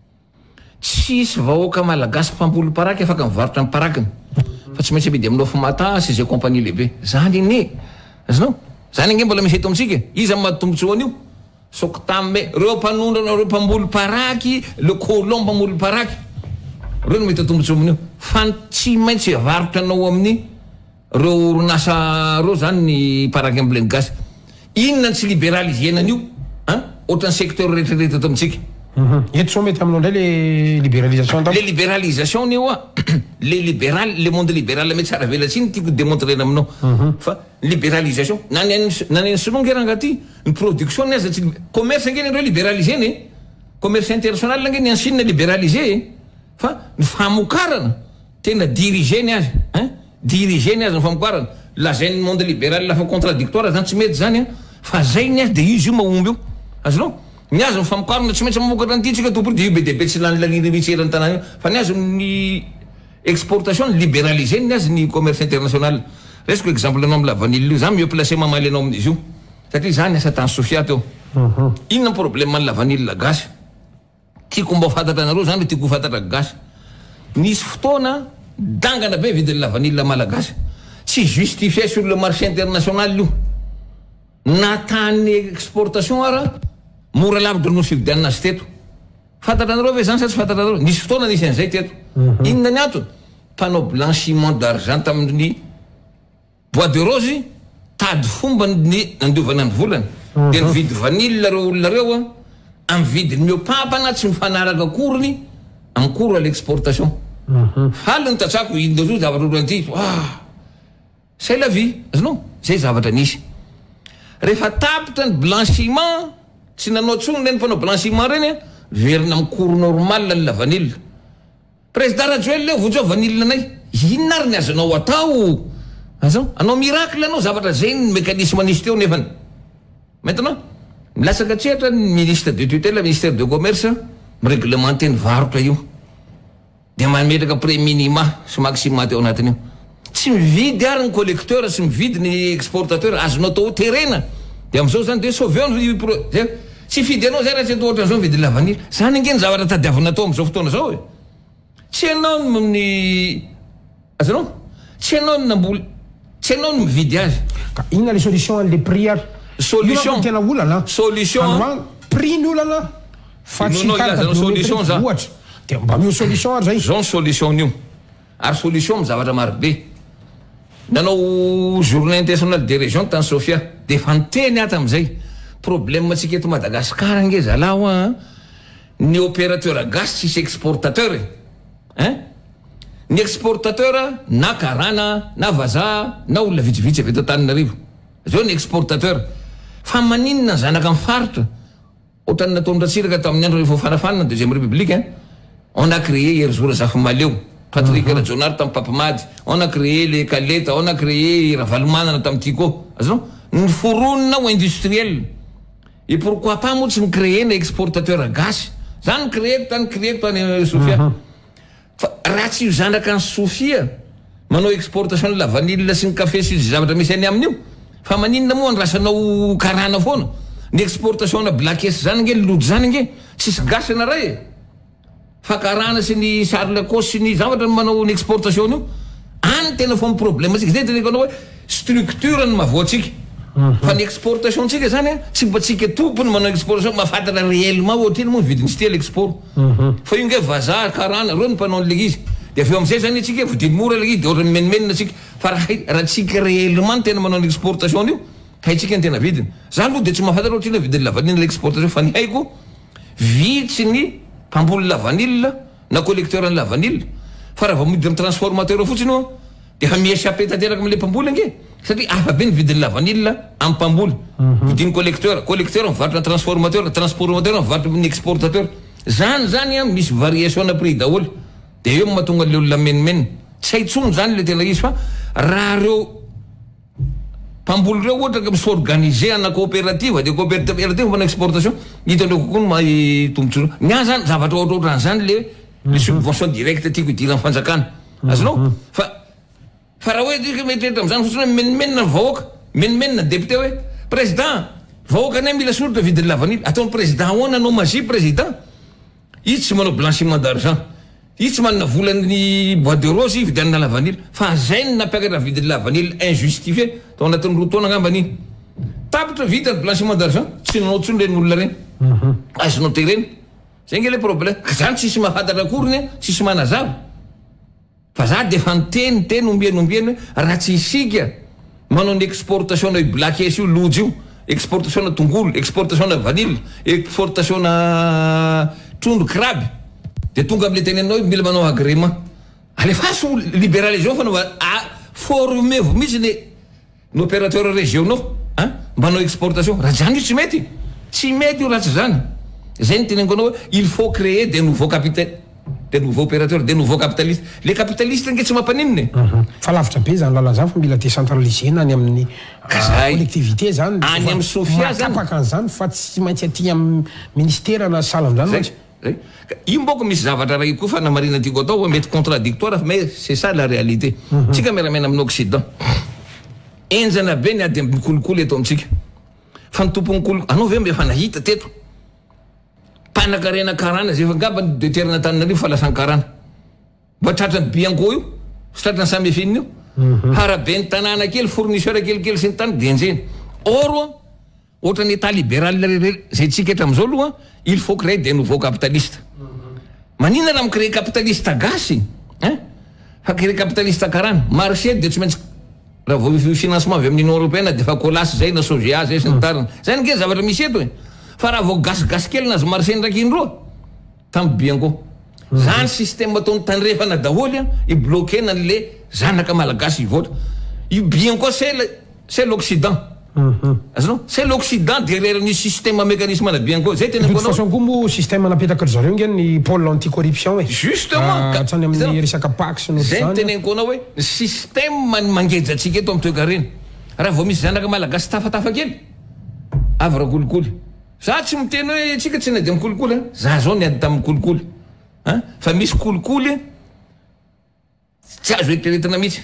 tsisy vahoaka malagasy mpambolo-paraky afaka mivarotra amin'ny parakiny fa tsy maintsy amidy aminao Fomata sy zay compagnie lehibe zany ne azonao zany ange mbola misy eto amitsika izy amin'ny mahatombontsoany io sokotame reo mpanondrana reo mpambolo-paraky le colon mpambolo-paraky reo no mety tombontso amin'io fa tsy maintsy avarotra anao amin'ny reo oronasa reo zany ny paraky ambleny gasy inona tsy libéralisenan'io a ohatrany secteur rehetrarehetra eto amitsika eto so mety aminao ndray le libéralisation le libéralisation ny io a le libéral le monde libéral mety tsara velatsiny tiako démontrena aminao fa libéralisation naneny sononga raha ngaty ny production ny aza tsy commerce nge nandreo libéralisé ny commerce international nge ny Chine libéralisé fa ny famokarana tena dirigé ny azy dirigé ny azy ny famokarana lazainy monde libéral lafa contradictoire zany tsy mety zany fa zay ny azy de izy io mahomby io azonao ny azo ny famokarana tsy maintsy mamokatra ny titsika tompony de io be deabe tsy lany laliny mihitsy eran'ny tanàna io fa ny azo ny exportation ny libéralisé ny azy ny commerce international resiko exemple anao amin'ny lavanile io za mieux placé mamaly anao amin'izy io satria zany asa tany Sofia teo inona problème ny lavanile gasy tiako mba fantatra anareo zany tiako fantatra gasy nisy fotoana dangana be vidin'ny lavanile malagasy tsy justifié sur le marché international io natany exportation ara mora lavitra no fividianana azy teto fantatra anareo ve zany sa tsy fantatra anareo nisy fotoana nisy an'izay teto inona ny antony panao blanchiment d'argent tamin'ny bois de rose tady fomba ny nandiovana ny volany de nividy vanille reo olona reo a amin'ny vidiny miopampana tsy mifanaraka korony amin'ny koro à l'exportation haly ny tatsako inona zo zavatra oloanty ah c'est la vie azonao zay zavatra nisy rehefa tapitra ny blanchiment tsy nanao tsony reny mpanao blanchiment reny verina amin'ny koro normal ny lavanille président Rajoel leo votsao vanille anay inona ary ny azonao atao azao anao miracle anao zavatra zay ny mécanisme nisy teo nefany maintenant milasaka tsetra ny ministre de tutelle ministère de commerce miréglementé ny varotra io de mametraka prix minima sy maxima teo anatiny io tsy mividy ary ny collecteur sy mividy ny exportateur azonao atao terena de am'izao zany de sauveon zay tsy fidy anao zay raha tsy atao ohatran'izao mividy lavanily zany ange ny zavatra tadiavina atao am'izao fotoana zao e tsy anao ny azanao tsy anao ny namboly tsy anao ny mividy azy ka inona le solution an'le prix ary solution tena olana solution prix ny olana fa tsy karaka solution za ohatra de mba mio solution ary zay zao solution nio ary solution amin'ny zavatra maro be nanao journée internationale des régions tany Sofia de fa niteny ato am'izay problème atsika eto Madagasikara nge zalaho a ny opérateur gasy tsisy exportateur hein ny exportateur na karana na vazaha na olona vitsivitsy avy eto Antananarivo zao ny exportateur fa maninona zanaka amin'ny faritra ohatrany nataony Ratsiraka tamin'ny andro rehefa fanafanana deuxième république hein on a créé Erzora Zafimaleo Patrick Rajonary tamin'ny Papamady on a créé les Kaleta on a créé Ravalomanana tamin'ny Tiko azanao ny foronina ou industriel et pourquoi pas moa tsy micréer na exportateur gasy zany créer tany créer tany Sofia fa raha tsy io zanaka ny Sofia manao exportation la vanille sy ny café sy zavatra misy any amin'io fa maninona moa andrasanao karana foana ny exportation na blackes zany nge lojo zany nge tsisy gasy na ray fa karana sy ny Charles Cos sy ny zavatra manao ny exportation io any tena fo problème atsika zay teneko anao hoe structure ny mahavoatsika fa ny exportation tsika zany tsy mba tsika tompony manao exportation mahafantatra réellement ohatriny moa vidiny tsy tia l'export fa io nge vazaha karana reo ny mpanao an'le izy de aveo am'izay zany atsika vidiny mora le izy de ohatrany menimenina atsika fa raha raha tsika réellement ny tena manao ny exportation io haitsika ny tena vidiny za aloha de tsy mahafantatra ohatriny vidiny lavanille l'exportation fa ny haiko vitsy ny mpamboly lavanille na collecteur ny lavanille fa raha vao midy amin'ny transformateur fotsiny io de fa miéchappé tanteraka am'le mpamboly nge satria afa be ny vidiny lavanille amin'ny mpamboly vidiny collecteur collecteur mivarotra transformateur transformateur mivarotra ny exportateur zany zany a misy variation na prix daholo de eo mahatonga le olona menimenina tsy haitsony zany le tena izy fa raha reo mpamboly reo ohatra ka misorganiser ana coopérative de coopérative manao exportation hitandreo kokoa ny tombontsoa nya zany zavatra ohatra ohatran'izany le le subvention directe tiako idiran'ny fanjakana azonao fa fa raha hoe mietreritra am'izany fotsiny hoe menimenina ny vahoaka menimenina député hoe président vahoaka anay mila soratra vidiny lavanille ataony président ahoana anao magie président izy tsy manao blanchiment d'argent izy tsy manana volany bois de rose i vidianina lavanille fa zay ny napiakatra vidiny lavanille injustifié tao anatin'ny roa taona angambany tapitra vita blanchiment d'argent tsy nanao tsony reny olona reny azonao tereny zay nge le problème zany tsisy mahafantatra akoriny tsisy manazava fa za de fa niteny teny ombiany ombiany raha tsy isika manao ny exportation na blackes io lojo io exportation na tongolo exportation na vanille exportation na trondro crabe de tonga am'le tenenao hoe mila manao agrément alefaso libéralisation fa naova formez-vous mihitsy ny ny opérateur régionaux hein manao exportation raha zany io tsy mety tsy mety io raha tsy zany zay ny teneniko anao hoe il faut créer des nouveaux capital des nouveaux opérateurs des nouveaux capitalistes les capitalistes nge tsy mampanino fa lavitra be zany lala zany fa mila décentraliser any amin'ny collectivité zany any amin'ny Sofia zany tapaka an'izany fa tsy maintsy aty amin'ny ministère na sala am'zany zay io mboko misy zavatra ray koa fa namarina tiako atao mety contradictoire mais c'est ça la réalité tsika miaramena amin'ny Occident enjana be ny ady amin'ny kolokolo eto amitsika fa ny tompony kolo anao ve mba efa nahita teto mpanakarena karana zay efa ngamba ny deterina Antananarivo fa lasany karana mba tratrany bianko io sy tratrany samefiny io harabe ny tanàna kely fournisseur kelikely sy ny tany denjeny or ohatrany état libéral zay tsika etra am'izao aloha il faut créer des nouveaux capitalistes manina raha micréer capitaliste gasy hein fa créer capitaliste karana marché de tsy maintsy raha vao financement avy amin'ny Union européenne de fa colas zay na soja zay sy ny tariny zay nge zavatra misy eto e fa raha vao gasigasy kely nazy marché ndraiky indroa tamin'ny bianko zany système ataony tandrefana daholo a ibloqué na le zanaka malagasy ivoatra io bianko c'est c'est l'Occident azonao c'est l'Occident derrière ny système mécanisme na bianko zay tena de toute façon koa mo système napetaka ry zareo nge ny pôle anti-corruption e justement hatrany amin'ny resaka pax no zay teneniko anao hoe système mangeja atsika eto amin'ny toekareny raha vao misy zanaka malagasy tafatafa kely avy raha kolikoly za tsy miteny hoe tsika tsy nady amin'ny kolikoly za zao niady tamin'ny kolikoly hein fa misy kolikoly tsy azo eritreretana mihitsy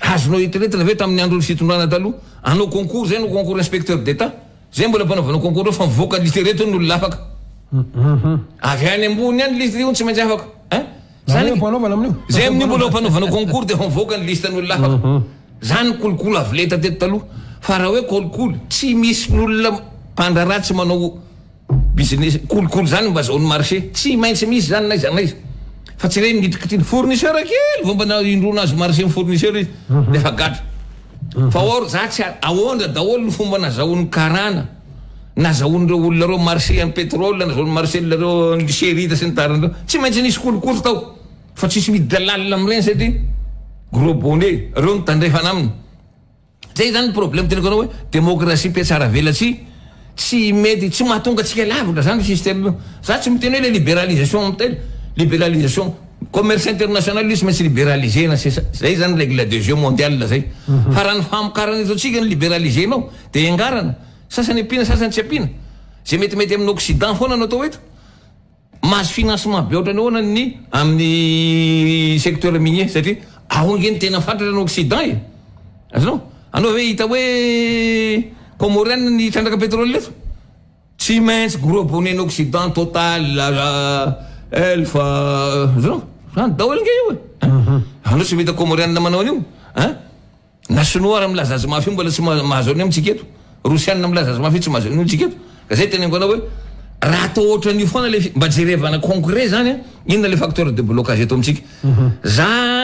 azonao etiretina ve tamin'ny andro fitondrana taloha anao concours zay anao concours inspecteur d'état zay mbola mpanaovanao concours fa mivoaka liste reto ny olona afaka avy any ambony any liste io tsy maintsy afaka zany zay amin'io mbola mpanaovanao concours dia mivoaka ny liste ny olona afaka zany kolokolo avileta teto taloha fa raha hoe kolokolo tsy misy n'olona mpandraraha tsy manao business kolokolo zany mba zaony marché tsy maintsy misy zany naiza naiza fa tsy re midrikitriny fournisseur kely vao mbana indrona azy marché ny fournisseur izy nefa gatra fa or za tsy ahoana daholo ny fomba nazahoany karana nazahoan'ireo olona reo marché ny pétrole nazahoany marché lareo ny sérita sy ny tariny reo tsy maintsy nisy kolokolo tao fa tsisy midalalina amin'ireny satria gros bonnet reo nitandrefana aminy zay zany problème tenako anao hoe démocratie mpiatsara velatsy tsy mety tsy mahatonga atsika lavitra zany système za tsy miteny hoe le libéralisation amtely libéralisation commerce international io tsy maintsy libéralisena zay zany règle de jeu mondial zay fa raha ny famokarana eto atsika ny libéralisenao dia angarana sasany apina sasany tsy apina zay metimety amin'ny occident foana anao atao eto mahazo financement be ohatrany ahoana ny amin'ny secteur minier satria ahongeny tena fantatra ny occident e azonao anao hoe hita hoe comorienne ny trandraka pétrole eto tsy maintsy gros bonnet ny occident total elfa zao zany daholo nge io e anao tsy mita comorienne manao an'io na sinoara milaza azy mafy io mbola tsy mahazo any amitsika eto rosianina milaza azy mafy io tsy mahazo any amitsika eto ka zay tenenko anao hoe raha atao ohatran'io foana le mba jerevana concret zany inona le facteur de blocage eto amitsika za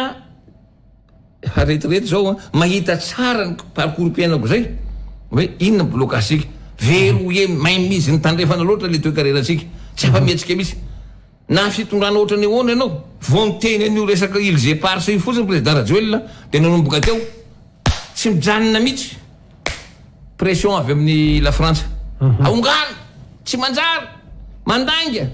retirety zao mahita tsara ny parcours mpiainako zay hoe inona blocage sika veroe may mizy nitandrefana loatra le toe-kareratsika tsy afa-miatsika misy na fitondrana ohatrany ahoana ianao vo niteny an'io resaka ilge parse io fotsiny président rajoelina dia nanomboka teo tsy mijanona mihitsy pression avy amin'ny la France aongano tsy manjary mandanga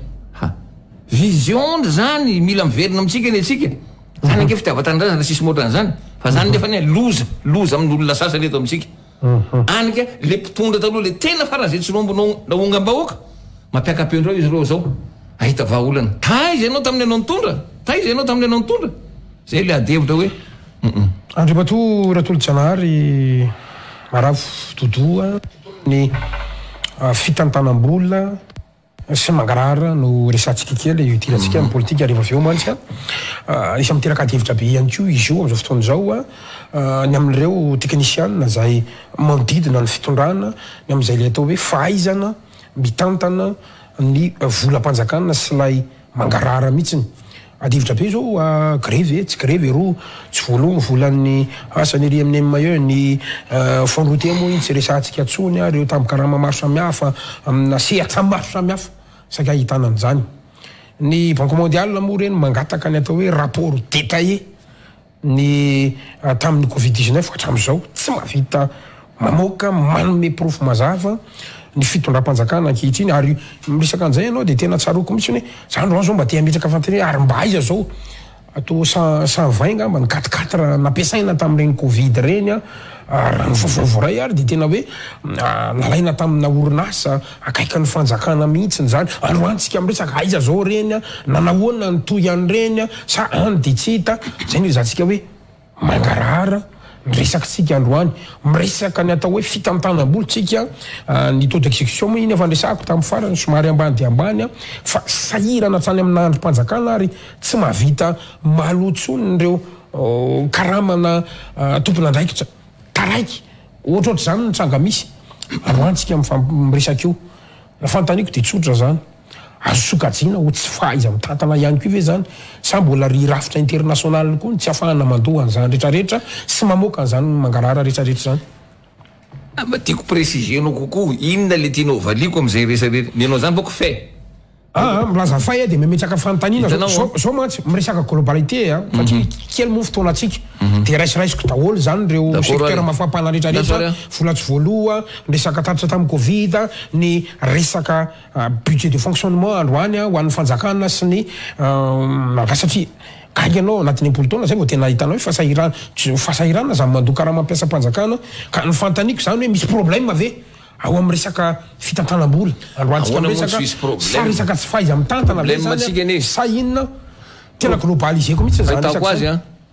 vision zany mila miverina amitsika ny atsika zany anke fitiava-tanindrazana sisy moatrany zany fa zany nefa ny loza loza amin'ny olona sasany eto amitsika anike le mpitondra taloha le tena farazay tsy nombonao naonga-bahoaka mampiakapeondreo izy reo zao ahita vahaolana taizy ianao tamin'ny anao nitondra taizy ianao tamin'ny anao nitondra zay le adevitra hoe andriamato ratolo-janahary maravo todoa ny fitantanam-bola sy mangarara no resantsika kely itirantsika amin'ny politika ariva avy eo mantsy isy miteraka adevitra be ihany ko izy io am'izao fotoana zao ny amin'ireo teknisiana zay manodidina ny fitondrana ny am'izay le atao hoe fahaizana mitantana ny volam-panjakana sy lay mangarara mihitsiny adevitra be zao greve tsy greve ero tsy voaloha ny volan'ny asany ry amin'ny maillot ny fond routier moa iny tsy resantsika atsony reo tambikarama maro samihafa amina sehatra maro samihafa saika ahitana an'izany ny banque mondiale moa reny mangataka ny atao hoe rapport détaillé ny tamin'ny covid dix-neuf hatramin'izao tsy mahavita mamoaka manome profo mazava ny fitondram-panjakana ankehitriny ary miresaka an'izay ianao dia tena tsaroko mihitsy hoe zany roany zao mba tia metraka fantany ary mba aiza zao atao cent vingt ngamba ny quatre quatre nampiasaina tamin'ireny covid reny a raha ny vovovoray ary dia tena hoe nalaina tamina orinasa akaika ny fanjakana mihitsiny zany androany tsika miresaka aiza zao reny a nanahoana ny toy an'ireny a sa any dia tsy hita zay ny zantsika hoe mangarara miresaka tsika androany miresaka ny atao hoe fitantanam-bola tsika ny taux d'exécution moa iny avandresako tamin'ny farany somary ambany dia ambany a fa sahirana tsany amin'ny androm-panjakana ary tsy mahavita malotsony ireo karamana tompon'andraikitra taraiky ohatra ohatra zany nitsanga misy androany tsika miresaka io fantaniko dia tsotra zany azo sokajiana ho tsy fahaiza mitantana ihany ko ve zany sa mbola ry rafitra international koa tsy afahana mandoha an'izany rehetrarehetra sy mamoaka an'izany mangarara rehetrarehetra zany mba tiako précisenao kokoa inona le tianao valiko am'izay rehetrarehetra ny anao zany boko fait ah milaza fay a dia memetraka fanontaniana zao mantsy miresaka globalité a satria kely moa fotoanatsika dia raisiraisiko daholo zany reo secteur mafampana rehetrarehetra volatsy voaloha resaka tatitra tamin'ny covid ny resaka budget de fonctionnement androany a ho an'ny fanjakana sy ny raha satria gaga anao anatin'ny impolo taona zay vao tena hitanao hoe fasahirana fasahirana zany mandoka raha mampiasa mpanjakana ka ny fantaniko zany hoe misy problème ve ao amin'ny resaka fitantanam-bola androantsika resaka sa resaka tsy fahaiza mitantana ve zany sa inona tena globalisé ko mihitsy zany fahitako azy a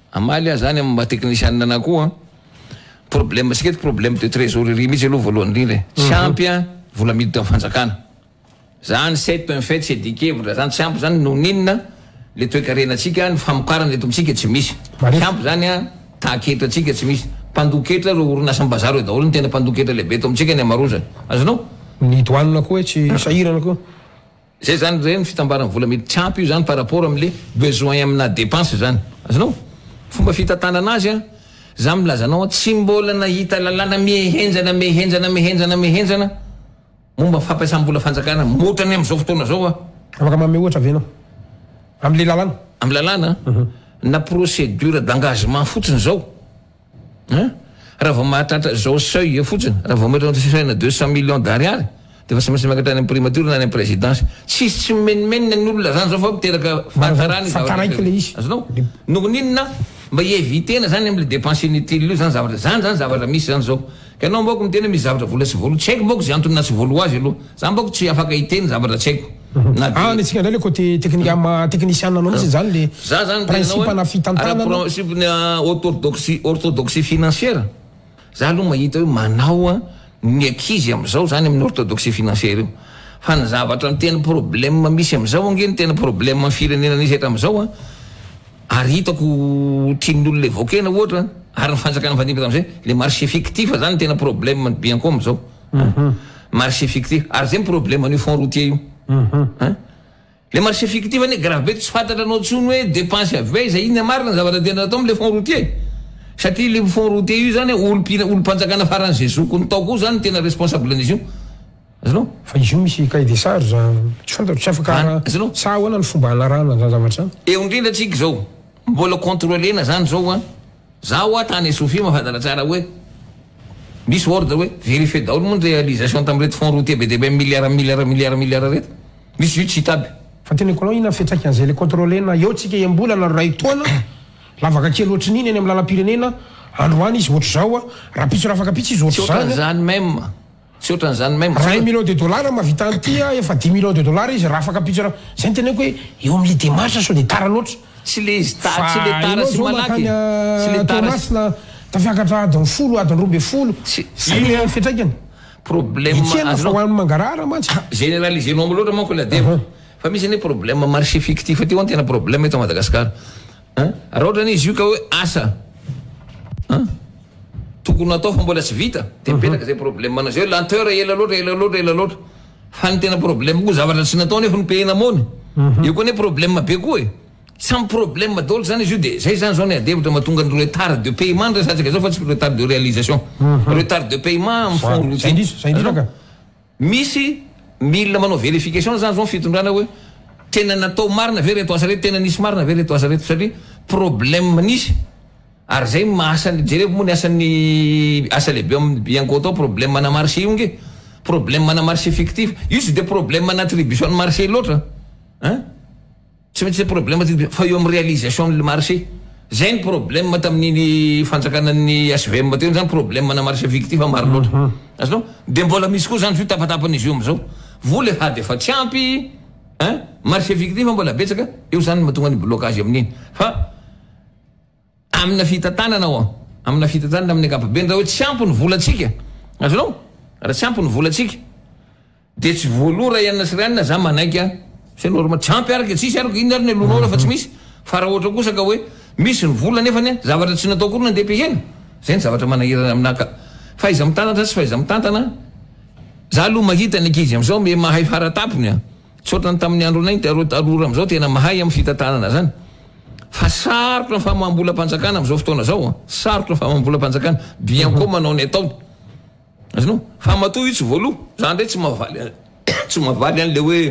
amaly zany mba technicien ana koa problème sikety problème de trésorerie mihitsy aloha voalohany indrindra tsy ampy a vola miditra amin'ny fanjakana zany c'est un fait c'est dikevitra zany tsy ampy zany no ninona le toe-karenatsika ny famokarana eto amitsika tsy misy tsy ampy zany a taketratsika tsy misy mpandoketra ro orinasam-bazary daholo ny tena mpandoketra lehibe eto amitsika ny amarozany azonao ny doanina koa tsy sahirana koa zay zany reny fitambarana vola mety tsy ampy io zany par rapport am'le besoin amina dépense zany azonao fomba fitantanana azy a za milazanao tsy mbola nahita lalàna mihenjana mihenjana mihenjana mihenjana momba fampiasam-bola fanjakana motrany am'izao fotoana zao a afaka mame ohatra avenao am'le lalàna amy lalàna na procédure d'engagement fotsiny zao hein raha vao mahatratra zao seuil fotsiny raha vao mahatratra seuil na deux cents millions d'ariary de fa sy makatra any primature na any présidence tsy tsy menimenina ny olona zany zao fa miteraka fatarany fataraiky le izy azonao noho ninona mba hievitena zany am'le dépense inutile io zany zavatra zany zany zavatra misy zany zao ka anao mboko mitena misy zavatra vola tsy voalo tsy haiko mboko zay antony na tsy voalo azy aloha za mboko tsy afaka hiteny zavatra tsy haiko ah ny tsika ndray le côté technique ama technicien anao mihitsy zany le za zany principe na fitantanana principe na orthodoxie orthodoxie financière za aloha mahita hoe manao a ny akizy am'izao zany amin'ny orthodoxie financière io fa ny zavatra ny tena problème misy am'izao ange ny tena problème amin'ny firenena nisy eto am'izao a ary hitako tian'olona evokena ohatra ary ny fanjakana fandimbita am'izay le marché fictif zany tena problème bien comme am'izao marché fictif ary zay problème an'io fond routier io le marché fictif ane grave be tsy fantatra anao tsony hoe dépense avy zay iny marina zavatra tena atao am'le fond routier satria le fond routier io zany olo olo mpanjakana farany zay zoko ny taoko zany tena responsable an'izy io azonao fa izy io misy cahier des charges tsy fantatra tsy afaka sa ahoana ny fomba anarana zany zavatra zany eo indrindra tsika zao mbola contrôlena zany zao a zaho a tany Sofia mahafantatra tsara hoe misy ordre hoe vérifier daholo moa ny réalisation tam'reto fond routier be de be milliard milliard milliard milliard reto misy io tsy hitaby fa teneko anao ina fetraky an'izay le contrôlena eo tsika iambolana ray toana lavaka kely ohatry niny any amin'ny lalam-pirenena androany izy ohatry zao a raha pitso raha afaka pitso izy ohatry zany zany même tsy ohatran' zany même ray millions de dollars mavita an'ity a efa dix millions de dollars izy raha afaka pitso raha zay ny teneko hoe eo amin'ny démarche sao de tara loatra tsy le tsy le tara sy malaky tsy le tara na tafiakatra adiny folo adiny roa mbe folo zay le fetraikany problème azonao mangarara mantsy généraliser-nao amy loatra manko la demo fa misy ane problème marché fictif ty ho tena problème eto Madagasikara raha ohatra ny izy io ka hoe asa tokony atao fa mbola tsy vita de mipetraka zay problème ana zay hoe lenteur ela loatra ela loatra ela loatra fa ny tena problème koa zavatra tsy natao nefa nipehina mony io koa ne problème be koa e sans problème daholo zany izy io de zay zany zao ny adevitra mahatonga ny retard de paiement ndray satsika zao fa tsy retard de réalisation retard de paiement amy fond routier misy mila manao vérification zany zao fitondrana hoe tena natao marina ve reto asa reto tena nisy marina ve reto asa reto satria problème nisy ary zay mahasany jereko moa ny asan'ny asa lehibe amin'ny bianco atao problème mana marché io nge problème mana marché fictif io tsy de problème mana attribution marché loatra hein tsy maintsy problème fa eo amin'ny réalisation le marché zay ny problème tamin'ny fanjakanan'ny S V M teo zany problème mana marché fictif maro loatra azonao de mbola misy koa zany io tapatapan'izy io am'izao vola efa de fa tsy ampy hein marché fictif mbola betsaka eo zany mahatonga ny blocage amin'iny fa amina fitantanana ao amina fitantanana amin'ny ankapobeny raha hoe tsy ampy ny volatsika azonao raha tsy ampy ny volatsika de tsy voaloha raha ianona sy rianina za manaiky a c'est normal tsy ampy araka tsisy araka ino ary ny alonao fa tsy misy fa raha ohatra kosa ka hoe misy ny vola nefa ny zavatra tsy natao koa nandeha pehena zay ny zavatra manahirana aminaka fa iza mitantana tsy fa iza mitantana za aloha mahita ny ankizy am'izao me mahay faratapony a tsy ohatrany tamin'ny andronay ty arora am'izao tena mahay amin'ny fitantanana zany fa sarotra ny famambola mpanjakana am'izao fotoana zao sarotra ny famambola mpanjakana bien ko manao ny atao azonao fa matoa io tsy voaloha za ndray tsy mahavaly tsy mahavaly an'le hoe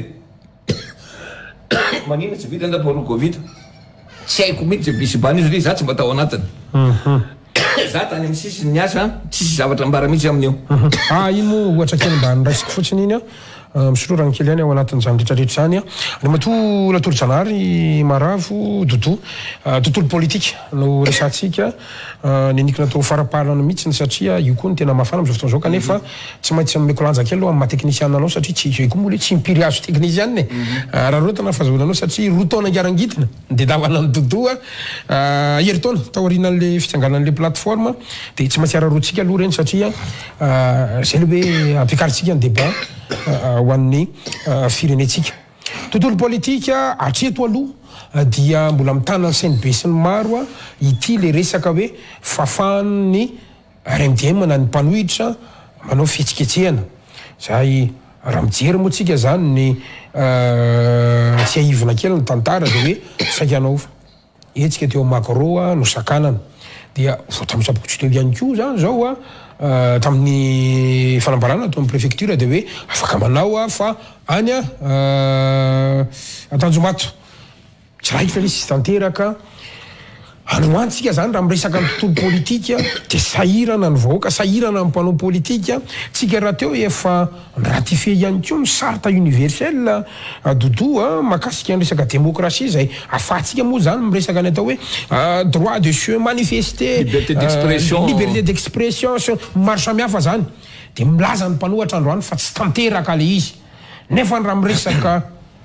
manina tsy vita nda poroko vita tsy haiko mihitsy bisy bany izy za tsy mba tao anatiny za tany amin'ny sisy ny asa tsisy zavatra mbara mihitsy amin'io ah ino ohatra kely mba niraisiko fotsiny iny a misororana kely ihany ao anatin'izany rehetrarehetra zany a ny matoa Latoro-Tsanary Maravo Dodo tontolo politika no resantsika ny anika natao faraparana mihitsy satria io koa ny tena mafana amin'izao fotoana izao kanefa tsy maintsy mameko lanja kely aloha amin'ny maha-teknisiana anao satria tsy io koa moa tsy mimpiry azo teknisiana e raha rotana fahazahoana anao satria roa taona angarangitina dia davana ny Dodo a hery taona tao aorianan'le fitsanganan'le plateforme dia tsy maintsy araroantsika aloha reny satria zay le hoe ampiakarintsika ny débat ho an'ny firenetsika tontolo politika hatreto aloha dia mbola mitana ny sainy be sy ny maro a ity le resaka hoe fafan'ny R M D M na ny mpanohitra manao fihetsiketsehana zay raha mijery moa tsika zany ny tsy aivina kely ny tantara dia hoe saika anao etsika teo Macron no sakanana dia vao tamin'ny sabotsy teo ihany koa zany zao a tamin'ny fanambarana tao amin'ny préfecture dia hoe afaka manao a fa any a Tanjomato tsy raha hita misy tanteraka androantsika zany raha miresaka ny tontolo politika dia sahirana ny vahoaka sahirana ny mpanao politika tsika raha teo efa ratifie ihany koa ny charte universelle Dodo a mahakasika ny resaka démocratie zay ahafahantsika moa zany miresaka ny atao hoe droit de se manifester liberté d'expression liberté d'expression maro samihafa zany dia milaza ny mpanohatra androany fa tsy tanteraka le izy nefa raha miresaka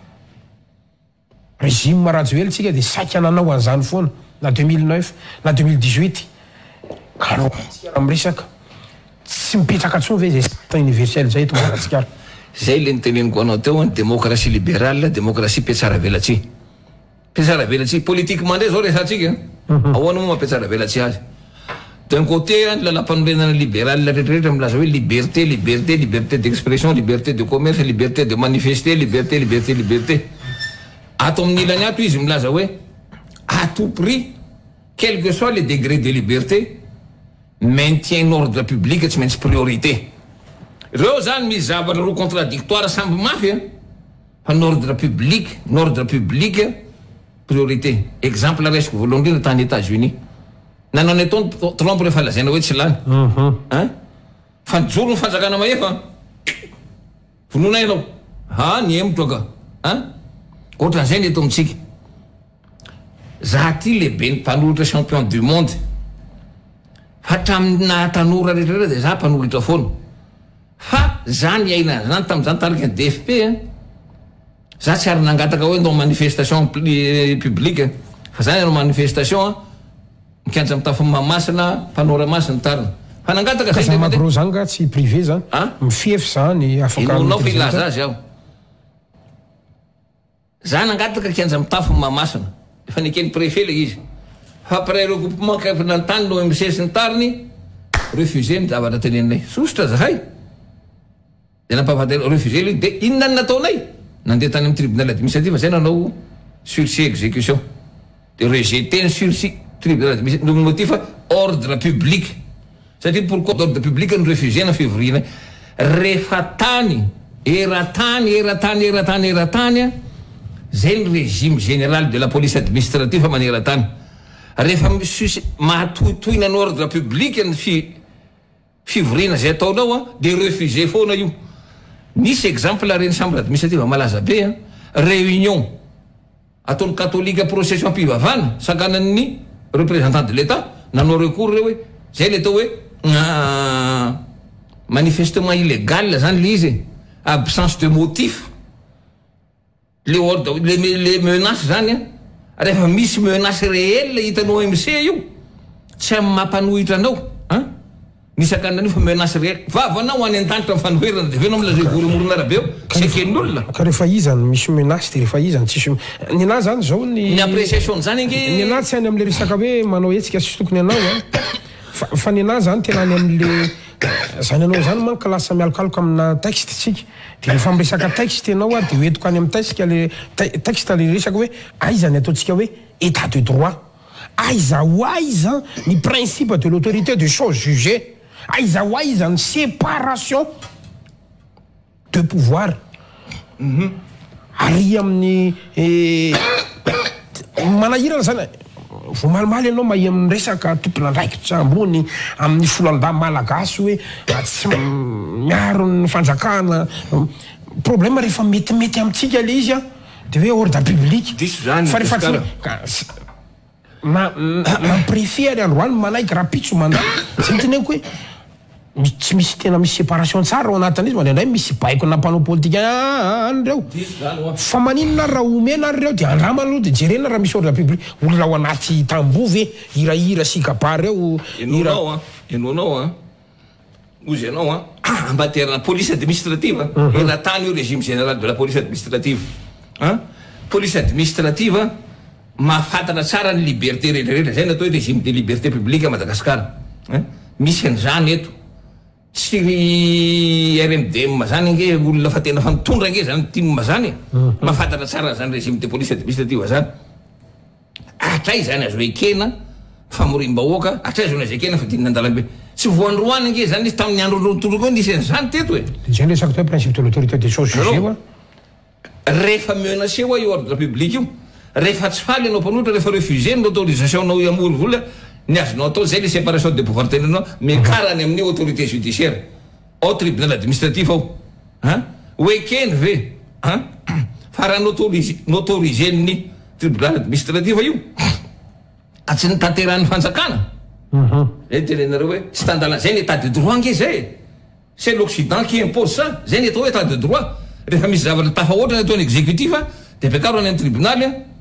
régime Rajoelina tsika dia saika nanao an'izany foana na deux mille neuf na deux mille dix-huit ka raha miresaka tsy mipetraka ntsony ve zay charte universelle zay eto Madagasikara zay le niteneniko anao teo démocratie libérale démocratie mpiatsara velatsy mpiatsara velatsy politique mandray zao resantsika ahoana moa mampiatsara velatsy azy d'un côté ny lalam-panorenana libérale rehetrarehetra milaza hoe liberté liberté liberté d'expression liberté de commerce liberté de manifester liberté liberté liberté ato amin'ny ilany ato izy milaza hoe à tout prix quel que soit les degrés de liberté maintient l'ordre public tsy maintsy priorité reo zany misy zavatra roa contradictoire samby mafy fa n'ordre public n'ordre public priorité exemple resiko voalohany indrindra tany États-Unis nanao ny ataony Trump rehefa lazaina hoe tsy lany an fa nijoro ny fanjakana maefa vonoina ianao ha ny emotro ka an ohatran'izay ny eto amintsika za ty lehibe ny mpanohitra champion du monde fa hatramina tanora rehetrarehetra dia za mpanohitra foana fa za ny aina zany tamin'izany tarika ny D F P za tsy ary nangataka hoe ndao manifestation publique fa zany anao manifestation mikanja mitafy mamasina mpanora masina tarina fa nangataka zay Macron zany ka tsy privé zany mifiefy zany afaka inonao fa ilaza azy aho za nangataka kianja mitafy mamasina efa nikeny préfet le izy fa après regroupement kafinantany no M C sy ny tariny refusé ny zavatra teneninay sosotra zahay dia nampahafatela refusé le dia inona ny nataonay nandeha tany amin'ny tribunal administratif zay nanao sursis exécution dia rejeté ny sursis tribunal administratif no motif ordre public satria pourquoi ordre public ny refusé na février rehefa tany eratany eratany eratany eratany zay ny régime général de la police administrative maneran-tany rehefa mahatohitohina ny ordre public ny fivorina zay ataonao a dia refusé foana io nisy exemple reny chambre administrative malaza be a réunion ataony katolika procession mpivavana sakanan'ny représentant de l'état nanao recours reo hoe zay le atao hoe manifestement illégal zany le izy absence de motif le ordre le, le menace zany a rehefa misy menace réel hitanao M C io tsy amin'ny mampanohitra anao an nisakananio fa menace réel vavanao any an-tanitra mifanoherana dia venao milazay voromorona arabe eo sy akenin'olona ka rehefa izany misy menace dia rehefa izany tsisy ny anahy zany zao ny ny appréciation zany inge ny anahy tsy any amin'le resaka hoe manao hetsika sy tokony anao a fa ny anahy zany tena any amin'le zany anao zany manka lasa mialokaloka amina texte tsika dia rehefa miresaka texte ianao a dia hoentiko any amin'ny texte le texte le resaka hoe aiza ny ataontsika hoe état de droit aiza ho aiza ny principe de l'autorité de chose jugée aiza ho aiza ny séparation de pouvoir ary amin'ny manahirana zany vo malimaly ianao mahay amin'ny resaka tompona andraikitra ambony amin'ny folanda malagasy hoe tsy miaro ny fanjakana problème rehefa metimety amintsika le izy a de hoe ordre public fa rehefa na préfet ary androany manaiky rapitso manda tsy niteneko hoe tsy misy tena misy séparation tsara ao anatin'izy mandraindray misy baiko na mpanao politique any reo fa maninona raha omena ary reo de andramana aloha de jerena raha misy ordre public olona ao anaty tambovy hirahira sikapa reo enonao a enonao a ozy anao a ambaterana police administrative eratany io régime général de la police administrative a police administrative mahafantana tsara ny liberté rehetrarehetra zay natao hoe régime de liberté publique à Madagascar misy an'izany eto tsy R M D M zany nge olona fa tena fa mitondra nge zany team zany mahafantana tsara zany régime de police administrative zany atray zany azo ekena famorim-bahoaka atray azo azo ekena fa dinina andalambe tsy voandroany nge zany izy tamin'ny andro tondroko nisy an'izany teto e zany resaka hoe principe de l'autorité des choses jugées rehefa menacewa io ordre public io rehefa tsy faly anao mpanotra rehefa refusé ny autorisation nao iamory vola ny azonao atao zay le séparation de pouvoir tenanao mais karany amin'ny autorité judiciaire au tribunal administratif ao hein weekend ve hein fara n'autorisé ny tribunal administratif io ka tsy nitanterahany fanjakana zay tenenareo hoe tsy tandala zay ny état de droit nge zay c'est l'Occident qui impose ça zay ny atao hoe état de droit rehefa misy zavatra tafahoatra ny ataony exécutif de bekaro any amin'ny tribunal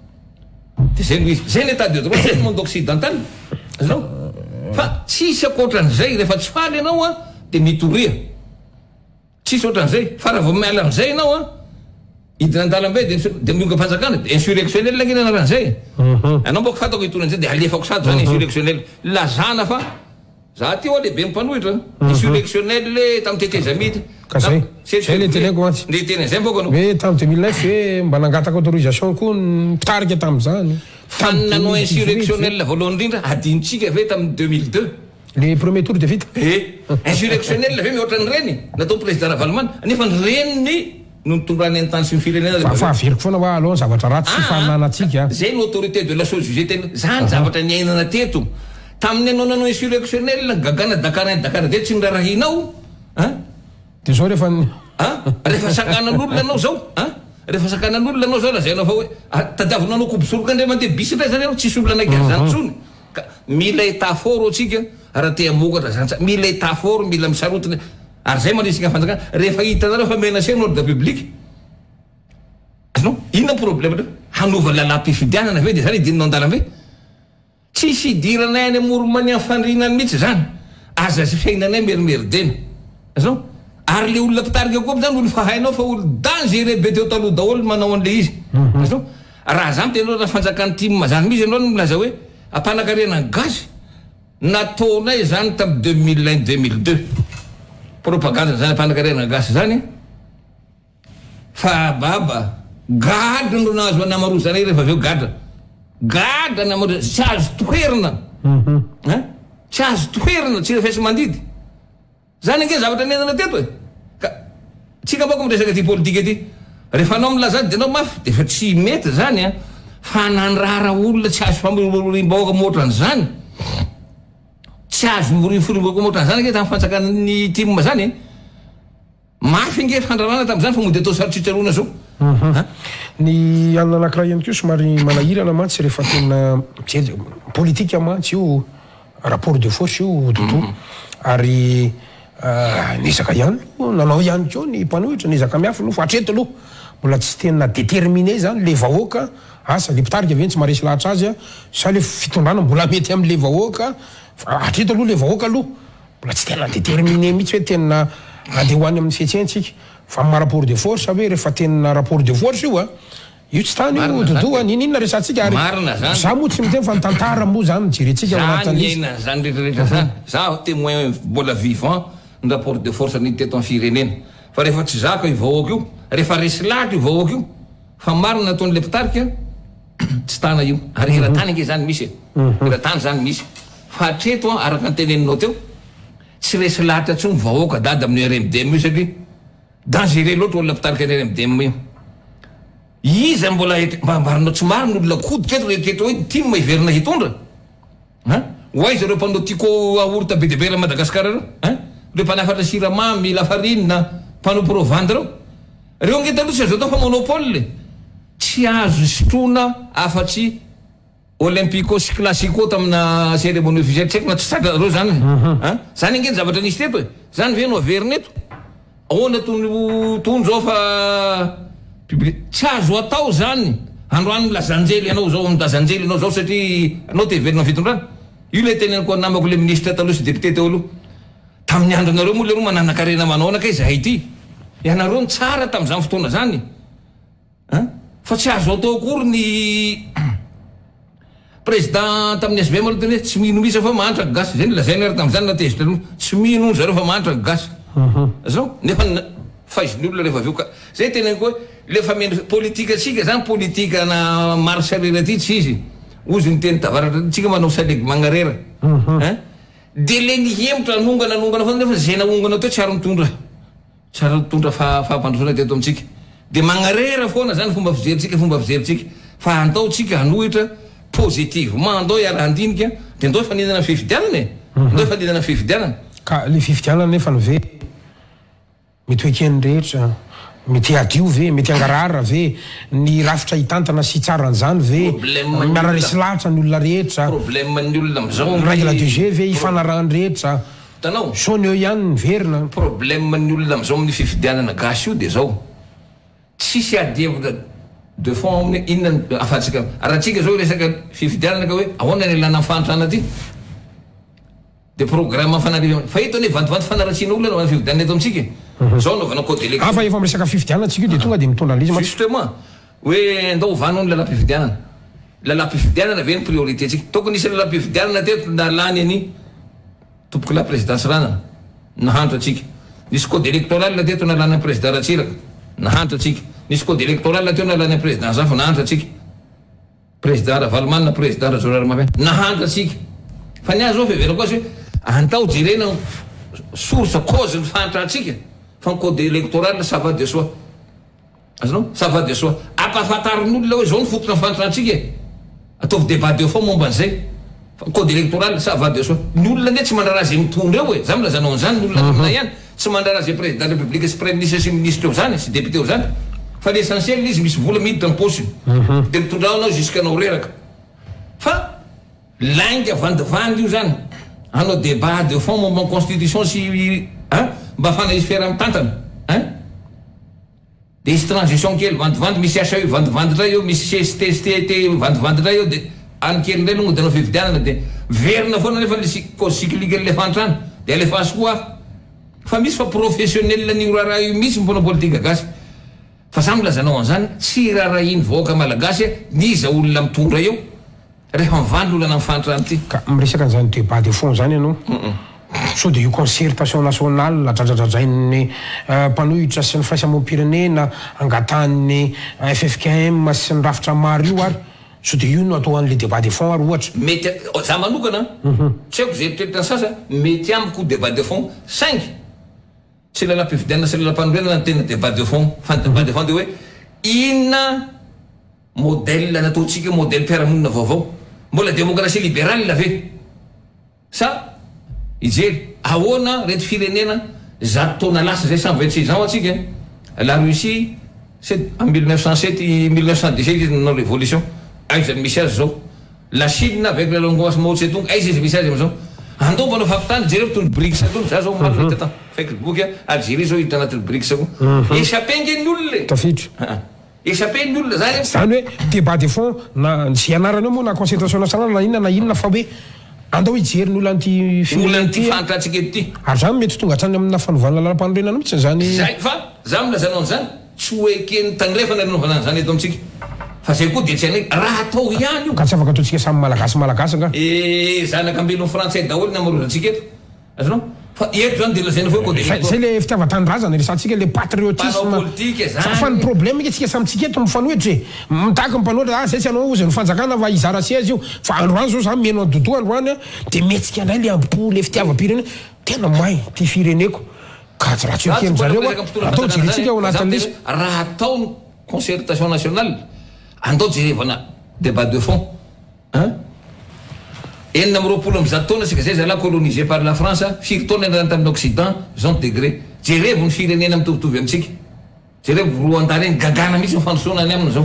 de zay lui zay l'état de droit c'est le monde occidental non fa tsisy akoatran'izay rehefa tsy faly ianao a de mitoria tsisy ohatran'izay fa raha vao miala am'izay ianao a hidina andalambe de de mionga mpanjakana de insurrectionnel la ngena anaran'izay anao mboko fatako hitonan'izay de alefako sady zany insurrectionnel lazana fa za ty ao lehibe mipanohitra insurrectionnel tamin'ny teteza mity ka zay zay le teneko antsy le tena zay mboko anao hoe tamin'ny deux mille neuf hoe mba nangataka autorisation koa mitarika tamin'izany fa nanao insurrectionnel voalohany indrindra adinitsika ve tamin'ny deux mille deux le premier tour de vite eh insurrectionnel ve mihoatra ny reny natao président Ravalomanana nefa ny reniny no nitondrany an-tany sy ny firenena fa averiko foana hoa aloha zavatra ratsy sy fananantsika zay l'autorité de la chose jugée tena zany zavatra niainana teto tamin'ny anao nanao insurrectionnel gagana dakana dakana de tsy nirarahinao hein de zao rehefa rehefa sakanan'olona anao zao a rehefa sakanan'olona anao zao lazainao fa hoe tadiavinao anao kobosoroka ndray mandeha bisy ndray zany anao tsisy olona anaiky zany tsony ka mila état fort atsika raha te hamokatra zany mila état fort mila misarotiny ary zay manisika fanjakana rehefa hitanareo fa menacé ny ordre public azonao inona problème reo hanova lalam-pifidianana ve de zany hidininao andalambe tsisy hidiranay any amoromany amin'ny fandrinany mihitsy zany aza sy fiainanay merimeridena azonao ary le olona mpitarika koa zany olo fa hainao fa olo dangereux be teo taloha daholo manao an'le izy azonao raha zany tenao raha fanjakany tim zany misy anao milaza hoe ampanankarena gasy nataonay zany tamin'ny deux mille un deux mille deux propagande zany ampanankarena gasy zany fa baba gadra no nahazo namarozanay rehefa aveo gadra gadra namarozana tsy azo toerina tsy azo toerina tsy refesy mandidy zany nge zavatra niainana teto e ka tsika bako miresaka ty politika ty rehefa anao milazany de anao mafy de fa tsy mety zany a fa nanrara olona tsy azo famorim-bahoaka moatran'izany tsy azo moriforim-bahoaka moatran'izany nge tamin'ny fanjakany tim zany mafy nge fandrarana tamin'izany fa mody atao sarotsitsaroana zao ny alina anankiray ihany koa somary manahirana mantsy rehefa tena politika mantsy io rapport de force io tontolo ary nizaka ihany nanao ihany koa ny mpanohitra nizaka miafy aloha fa hatreto aloha mbola tsy tena déterminé zany le vahoaka asa le mpitarika aveny tsy maresy lahatra azy a sa le fitondrana mbola mety am'le vahoaka hatreto aloha le vahoaka aloha mbola tsy tena déterminé mihitsy hoe tena andeha hoany amin'ny fietsentsika fa ma rapport de force hoe rehefa tena rapport de force io a io tsy tany io dodoa nininona resantsika ary za moa tsy miteny fa nitantara moa zany mijeretsika ao anatin'izy zany rehetrarehetra zany za témoin mbola vivant ny rapport de force ny teto amin'ny firenena fa rehefa tsy zaka io vahoaka io rehefa resy lahatra io vahoaka io fa marina nataon'le mpitarika tsy tana io ary eran-tany nge zany misy eran-tany zany misy fa hatreto a araka ny teneninao teo tsy resy lahatra tsony vahoaka dady amin'ny R M D M io satria dangereux loatra olona mpitarika ny R M D M io iza mbola mbaranao tsy marina olona koditra eto rehetra hoe tia maiverina hitondra hoay zareo mpanao tiako aorita be deabe ra Madagasikara reo reo mpanafatra siramamy lafarinina mpanao provande reo reo ngeta aloha tsy azo atao fa monopole tsy azo sotrona afatsy olympico classico tamina cérémonie officielle tsy haiko na tsy satra reo zany zany angeny zavatra nisy teto e zany ve no averina eto ahoana tony zao fa tsy azo atao zany androany lazanjely anao zao lazanjely anao zao satria anao te heverina fitondrana io le teneniko namako le ministre taloha sy député teo aloha tamin'ny andro anareo moa leroa mananakarena manao nakay zahay ty ianareo ny tsara tam'izany fotoana zany fa tsy azo atao akory ny président tamin'ny S V M aloha teny hoe tsy mino misa fa mahantra gasy zay lazainy ary tam'izany na tezitra aloha tsy mino zareo fa mahantra gasy zao nefa faiziny olona rehefa aveo ka zay teneniko hoe lefa mena politika atsika zany politika na marsalera ty tsy izy ozy ny teny tavaratra tsika manao salegy magnarera de le nihemotra nongana nongana fa nefa zay naongana teo tsy ary mitondra tsy ary mitondra fahampandrosana teto amitsika de magnarera foana zany fomba fijeritsika fomba fijeritsika fa andao tsika hanohitra positivement andao iarahandinika de andao fanindana fifidianana e andao fanindana fifidianana ka le fifidianana nefa ve mety hoekeny rehetra mety adio ve mety angarara ve ny rafitra hitantana sy tsaran'izany ve miararesy lahatra ny olona rehetra problème ny olona amizao règle de jeu ve ifanarahany rehetra tanao sony eo ihany ny verina problème ny olona amizao amin'ny fifidianana gasy io de zao tsisy adievina de fond amin'ny inona afatsika arahatsika zao resaka fifidianana ka hoe ahoana ny lana fantrana ty de programme fanarivana fa ito ane vandivandy fanaratsiana olona no fifidianana eto amitsika zao naovana code électoral afa efa miresaka fifidianana tsika io de tonga de mitondra lizy justement hoe andao vanao ny lalam-pifidianana lalam-pifidianana ve ny priorité tsika tokony isy lalam-pifidianana teto nalany any tompoko la présidence rana nahandro atsika nisy code électoral teto nalany président Ratsiraka nahandro atsika nisy code électoral teo nalany président Zafo nahandro atsika président Ravalomana président Rajoelina nahandro atsika fa ny azo zao fevera koa hoe andao jerena source cause ny fantatra atsika fa code électoral ça va de soi azonao ça va de soi ampafantarin'olona hoe zao ny fotona fantatra atsika ataovy débat de fond momba an'izay code électoral ça va de soi ny olona nde tsy mandrarazy mitondra eo e za milazanao an'izany ny olona tamina ihany tsy mandrarazy président de la république sy premier ministre sy ministre eo zany sy député eo zany fa l'essentiel izy misy vola miditra ny posiny de mitondra anao jusqu'anao reraka fa lainga vandivandy io zany anao débat de fond momba constitution sy mba fana izy fiara mitantana de izy transition kely vandivandy misy asa io vandivandy ndray eo misy C S T S T T vandivandy ndray eo de any kely ndray longa de anao fifidianana de verina foana nefa le cause cyclique le fantrana de alefasy koa hafa fa misy fa professionnel ny raharaha io misy mpona politika gasy fa samy lazanao an'izany tsy raharaha iny voaka malagasy niza olona mitondra eo rehefa mivandy olana mifantrany ty ka miresaka an'izany débat de fond zany ianao so de io concertation nationale adradradradrain'ny mpanohitra sy ny firaisamoam-pirenena angatan'ny F F K M sy ny rafitra maro io ary so de io no atao an'le débat de fond ary ohatra mety za manokana tsy haiko zay eritreritra ny sasa mety amiko débat de fond cinq tsy lalam-pifidianana sy lalam-panorenana ny tena débat de fond fa ny débat de fond de hoe inona modèle nataontsika modèle mpiaramonina vaovao mbola démocratie libérale ave sa ijery ahoana reto firenena zato taona lasa zay cent vingt-six ans atsika la Russie c'est en mille neuf cent sept mille neuf cent dix-sept izy nanao révolution aiza misy azy zao la Chine avec la longoas Mao Tse-tung aiza izy misy azy amizao andao mbanao fampitany jereo tony BRICS atony za zao maro hita tan faiky boky Algérie zao hita anatin'ny BRICS ako échappé ngeny olona tafiditra échappé ny olona zany zany hoe débat de fond na sy anarana eo moa na concentration nationale na inona na inona fa hoe andao hijery ny olona anty olona ty fantatra atsika eto ty ary zany mety tonga hatrany amina fanovana lalam-panorenana mihitsy zany zay fa za milazanao an'izany tsy hoekeny tandrefa nanaovana an'izany eto amitsika fa zay koa de tsy anay raha atao ihany io ka tsy afaka ataontsika samy malagasy malagasy nga e zanaka ambelony frantsay daholo namarozatsika eto azonao fa eto zany de lazaina foe code zay le fitiavan-tanindrazana resantsika le patriotisme fa ny problème ika tsika samitsika eto mifanohitra e mitaka mifanohitra ah zay tsy anao ozy ny fanjakana fa izara sy azy io fa androany zao za meno adodo androany de metsika ndray le ampo le fitiavam-pirenena tena may ty fireneko ka tsy raha tsy okeny zareo atao jiritsika ao anatin'izy raha atao concertation nationale andao jerevana débat de fond hein enina amby roapolo amby zato taona sika zay zala colonisé par la France firy taona nana tamin'ny Occident zéro degré jerevo ny firenena mitovitovy amintsika jerevo Rwanda reny gagana mihitsy ny fandrosoana any amina zao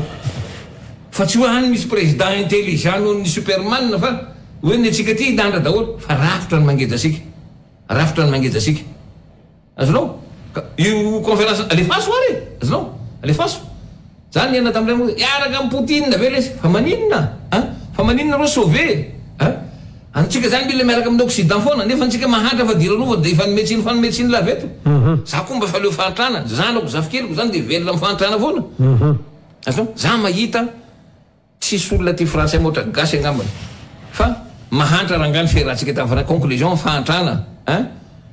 fa tsy hoe any misy président intelligent noho ny superman fa hoe ny atsika ty hinandra daholo fa rafitra ny mangeja asika rafitra ny mangeja asika azonao io conférence alefaso ary azonao alefaso zany iana tam'ilay moa iaraka amin'ny Poutine ve lesy fa maninona a fa maninona reo sauvé a antsika zany mila miaraka amin'ny Occident foana nefa antsika mahantra fa diranova de efa nometsiny fa nometsiny laveto za koa mba fa leo fahantrana zanako zafikeliko zany de velona amin'ny fahantrana foana azonao za mahita tsisy olona ty français moatra gasy angambany fa mahantra rangany ferahantsika tamin'ny conclusion fahantrana hein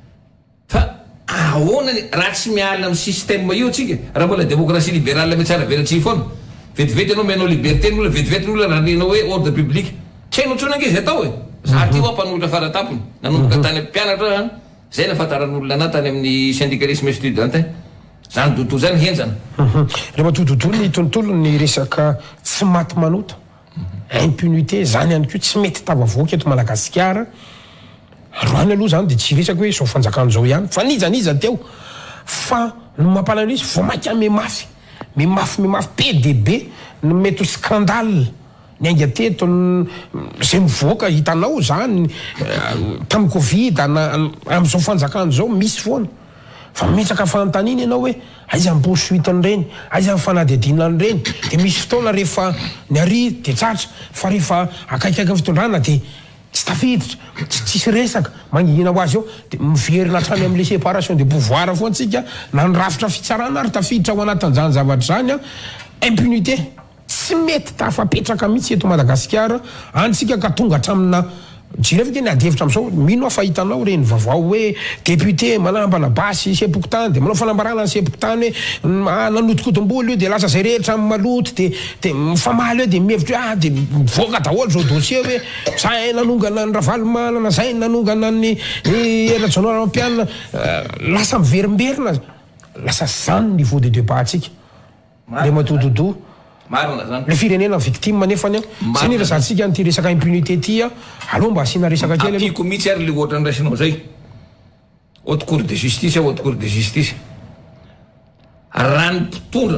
fa ahoana raha tsy miala amin'ny système io tsika raha mbola démocratie libérale me tsara velatsy foana vetivety anao menao liberté n'olona vetivety n'olona raha lenao hoe ordre public tsy hainao tsona ange izy atao e za ty hoa mpanolotra faratapony nanomboka tany mpianatra zay nafantaran'olona ana tany amin'ny syndicalisme estudiantin zany doto zany henjana rehefa totontolo ny tontolo ny resaka tsy maty manota impunité zany ihany koa tsy mety tavavoaka eto Madagasikara roany aloha zany de tsy resaky hoe sao fanjakan'izao ihany fa nijaniza teo fa no mampalano izy vo maika memafy memafy memafy P D B no mety ho scandale ny ainga teto zay mivoaka hitanao zany tamin'ny Covid am'izao fanjakan'izao misy foana fa mitsaka fantaniny ianao hoe aiza poursuite reny aiza fanadidina reny de misy fotoana rehefa ny ary de tsatra fa rehefa akaikaiky fitondrana de tsy tafiditra tsisy resaka mangihina ho azy eo de miverina hatrany amin'ny séparation de pouvoir fo antsika na ny rafitra fitsarana ary tafiditra ao anatin'izany zavatra zany a impunité tsy mety tafapetraka mihitsy eto Madagasikara antsika ka tonga hatramina jirevika ny adevitra am'izao mino afa hitanao reny vaovao hoe député manambana basy sepokotany de manao fanambarana ny sepokotany hoe nanotikotom-boly io de lasa zay rehetra maloto de de mifamaly eo de mihevitra hoe ah de mivoaka daholo zao dossier hoe zay nanongana ny Ravalomanana zay nanongana ny Era-Jonora Ampianina lasa miverimberina lasa zany niveau de débat atsika le matododo marina zany le firenena victime nefany sy ny resantsika ny ty resaka impunité ty a aloha mba asina resaka kely apiko mihitsy ary le ohatra ndraisinao zay haute cour de justice haute cour de justice raha ny mpitondra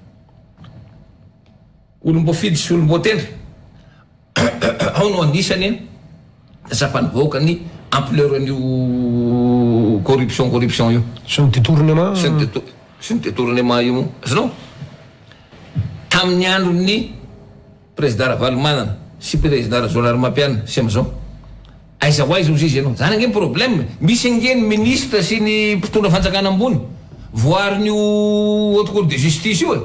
olombo fidy sy olombo tendry ao no anisany zapanivoaka ny ampleur an'io corruption corruption io sy ny détournement sy ny détournement io azonao tamin'ny andron'ny président Ravalomanana sy président Rajoelina sy am'izao aiza ho aiza ozy izy ianao zany ange problème misy ange ny ministre sy ny mpitondra fanjakana ambony voarin'io haute cour de justice io e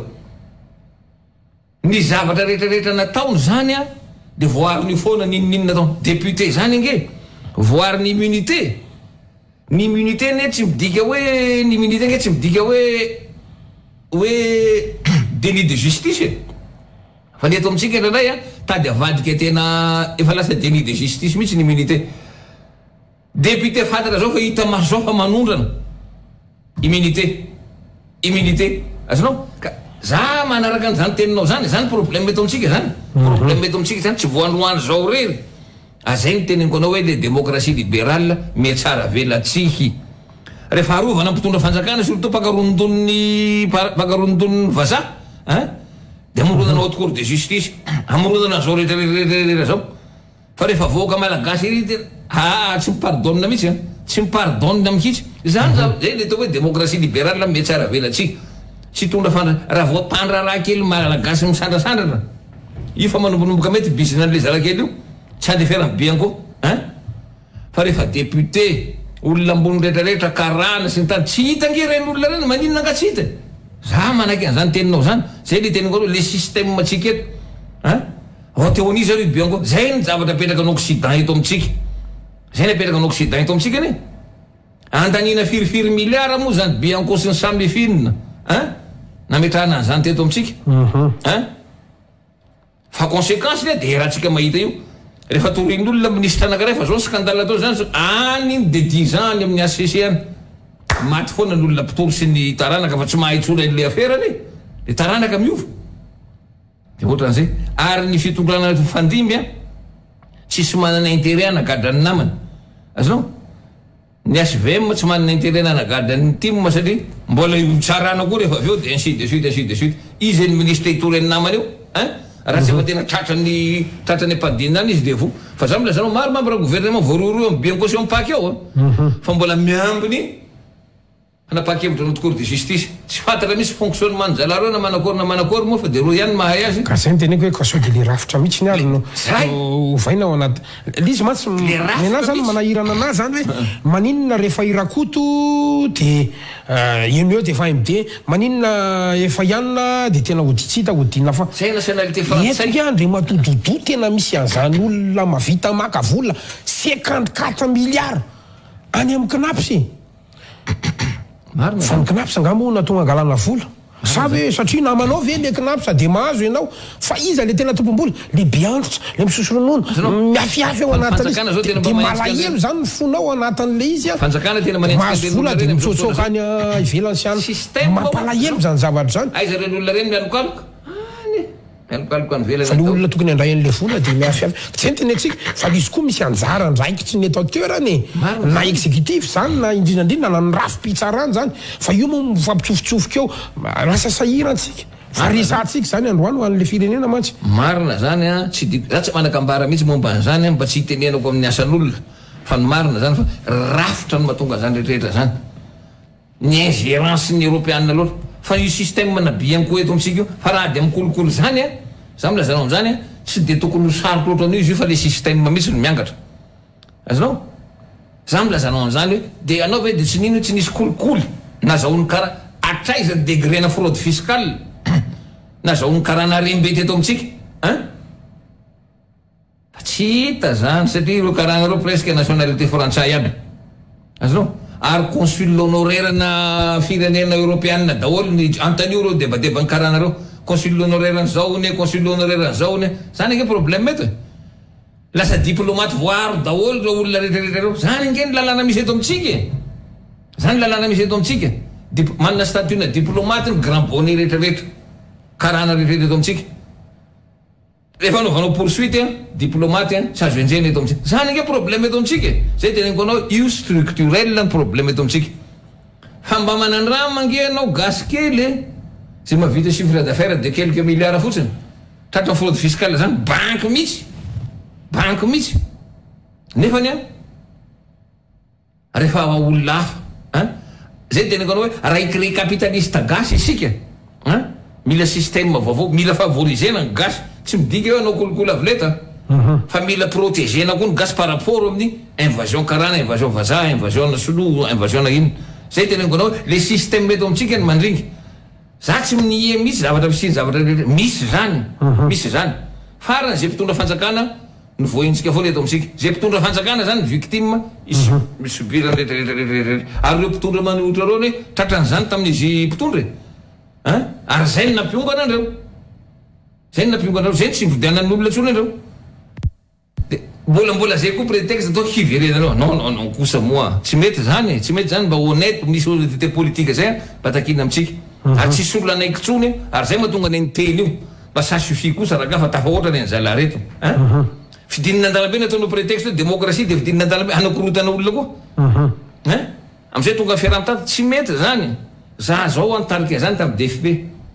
ny zavatra rehetrarehetra nataony zany a de voarin'io foana ninoninona atao député zany ange voariny immunité ny immunité ne tsy midika hoe ny immunité nge tsy midika hoe hoe délit de justice fa ny eto amintsika indray a tady avadika tena efa lasa délit de justice mihitsy ny immunité député fatatra zao fa hita maso zao fa manondrana immunité immunité azonao ka za manaraka an'izany teninao zany zany problème eto amintsika zany problème eto amintsika zany tsy voanoany zao rery azay ny teneniko anao hoe le démocratie libérale metsara velatsihy rehefa arovana mpitondra fanjakana surtout pakarondon'ny pakarondon'ny vazaha hein de amorodana haute cour de justice amorodana zao rehetrarehetrarehetra zao fa rehefa voaka malagasy iry de ah tsy mipardonina mihitsy a tsy mipardonina mihitsy zany zao zay le atao hoe démocratie libérale metsara velatsihy tsy tondra fandra raha voapandra raha kely malagasy misandrasandrana io fa manombonomboka mety bisina an'le zalakely io tsy andeferany be ankoa hein fa rehefa député olona ambony rehetrarehetra karana sy ny tany tsy hita nge ren'olona reny maninona nga tsy hita za manaky an'izany teninao zany zay le teniko le système atsika eto hein hoteonizy ary be ankoa zay ny zavatra apetraka an'Occident eto amintsika zay ny apetraka an'Occident eto amintsika ane andanina firifiry milliard moa zany be ankoa sy ny samby finina hein nametrahana an'izany teto amintsika hein fa conséquence le de raha tsika mahita io rehefa torin'olona ministre anankiray fa zao scandale atao zany any iny de dix ans any amin'ny A C C any maty foana n'olona mpitoro sy ny taranaka fa tsy mahay tsora le affaire any de taranaka miova de ohatran'izay ary ny fitondrana fandimby a tsisy manana intérêt anagadra ny namana azonao ny S V M tsy manana intérêt anagadra ny tim satria mbola tsarana koa rehefa avy eo de ainsi de suite ainsi de suite izy ny ministre itory ny namana eo hein raha tsy efa tena tratrany tratrany ampadinana izy de vo fa za milazanao maro membre gouvernement voaroroa amy bien caution paky ao fa mbola miambiny hanapakevitra no cour de justice tsy fantatra misy fonctionnement jalaro na manakory na manakory moa fa de ro ihany mahay azy ka zay ny teneko hoe kaso de le rafitra mihitsy ny ary no ovainao anaty lizy matsy nena zany manahirana anazy zany hoe maninona rehefa irakoto de ino eo de efa M D maninona efa ihanina de tena hoditsita hodina fa zay nationalité français eto andry matododo tena misy an'izany olona mavita maka vola cinquante quatre milliards any amin'ny knapsy fa ny knapsy angamba na tonga angalana vola sa hoe satria namanao ve le knapsa de mahazo ianao fa iza le tena tompom-bola le biangotra le misosoronono miafiafy ao anatin'izy de malahelo zany ny fonao anatin'le izy a mahazo vola de mitsotsoka any ivelany sy any mampalahelo zany zavatra zany aiza reny olona reny mianokaloka fa le olona tokony andray an'le vola de miafiafy tsy ny tenetsika fa izy koa misy anjara ndraikitsy ny eto toerany na exécutif zany na indrindrandrindra na ny rafim-pitsarany zany fa io moa mifampitsofotsofoka eo lasa sahirantsika fa resantsika zany androany ho an'le firenena mantsy marina zany a tsy di za tsy manakambara mihitsy momba an'izany a mba tsy hitenenako amin'ny asan'olona fa ny marina zany fa rafitra no mahatonga zany rehetrarehetra zany ny ingérence ny européenne loatra fa io système na bien ko eto amitsika io fa raha de mikolokolo zany a za milazanao am'zany a tsy de tokony ho saroko loatra an'io izy io fa le système mihitsy no miangatra azonao za milazanao am'zany hoe de anao ve de tsy nino tsy nisy kolikoly nazahoany karaha atraiza degré na fraude fiscale nazahoany karaha narembe teto amitsika hein fa tsy hita zany satria ireo karahanareo presque nationalité frantsay aby azonao ary consul honoraire na firenena européenne daholo ny antanio reo debadeba ny karahanareo consul honoraire n'zao ne consul honoraire n'zao ne zany ange problème eto e lasa diplomate voaro daholo reo olona rehetrarehetra reo zany ange ny lalàna misy eto amitsika zany lalàna misy eto amitsika manana statut na diplomate ny grand bonnet rehetrarehetra karahana rehetrarehetra eto amitsika rehefa anaovanao poursuite a diplomate a tsy azo enjena eto amitsika zany ange problème eto amitsika zay teneniko anao io structurel ny problème eto amitsika fa mba manany raha mange anao gasy kely zay mahavita chiffre d'affaires de quelques milliards fotsiny tratra fraude fiscale zany banque mihitsy banque mihitsy nefany a rehefa olona hafa zay teneniko anao hoe raikiré capitaliste gasy isika mila système vaovao mila favorisena ny gasy tsy midika eo anao kolokolo avoleta fa mila protégena koa ny gasy par rapport amin'ny invasion karana invasion vazaha invasion na solo invasion na ino zay teneniko anao le système meto amitsika ny mandringy za tsy minihe misy zavatra fisiny zavatra rehetra misy zany misy zany farany zay mpitondra fanjakana ny voentsika foana eto amitsika zay mpitondra fanjakana zany victime misubirany rehetrarehetrarehetra ary reo mpitondra manohitra reo hoe tratran'izany tamin'izy mpitondra ary zay ny nampiongana andreo zay ny nampiongana andreo zay tsy mivodianan'ny olona tsony andreo de mbola mbola zay koa prétexte atao hiverenanao non non non kosa moa tsy mety zany tsy mety zany mba honnête misy honnêteté politique zay mba takina amitsika ary tsisy olona anaiky tsony ary zay mahatonga ny ny tely io mba ça suffit kosa raha fa tafahoatra ny anjala reto fidinina an-dalambe ny ataonao prétexte démocratie de fidinina an-dalambe hanakorotana olona koa amizay tonga fiaraha-mitady tsy mety zany za zao antarika zany tamin'ny D F P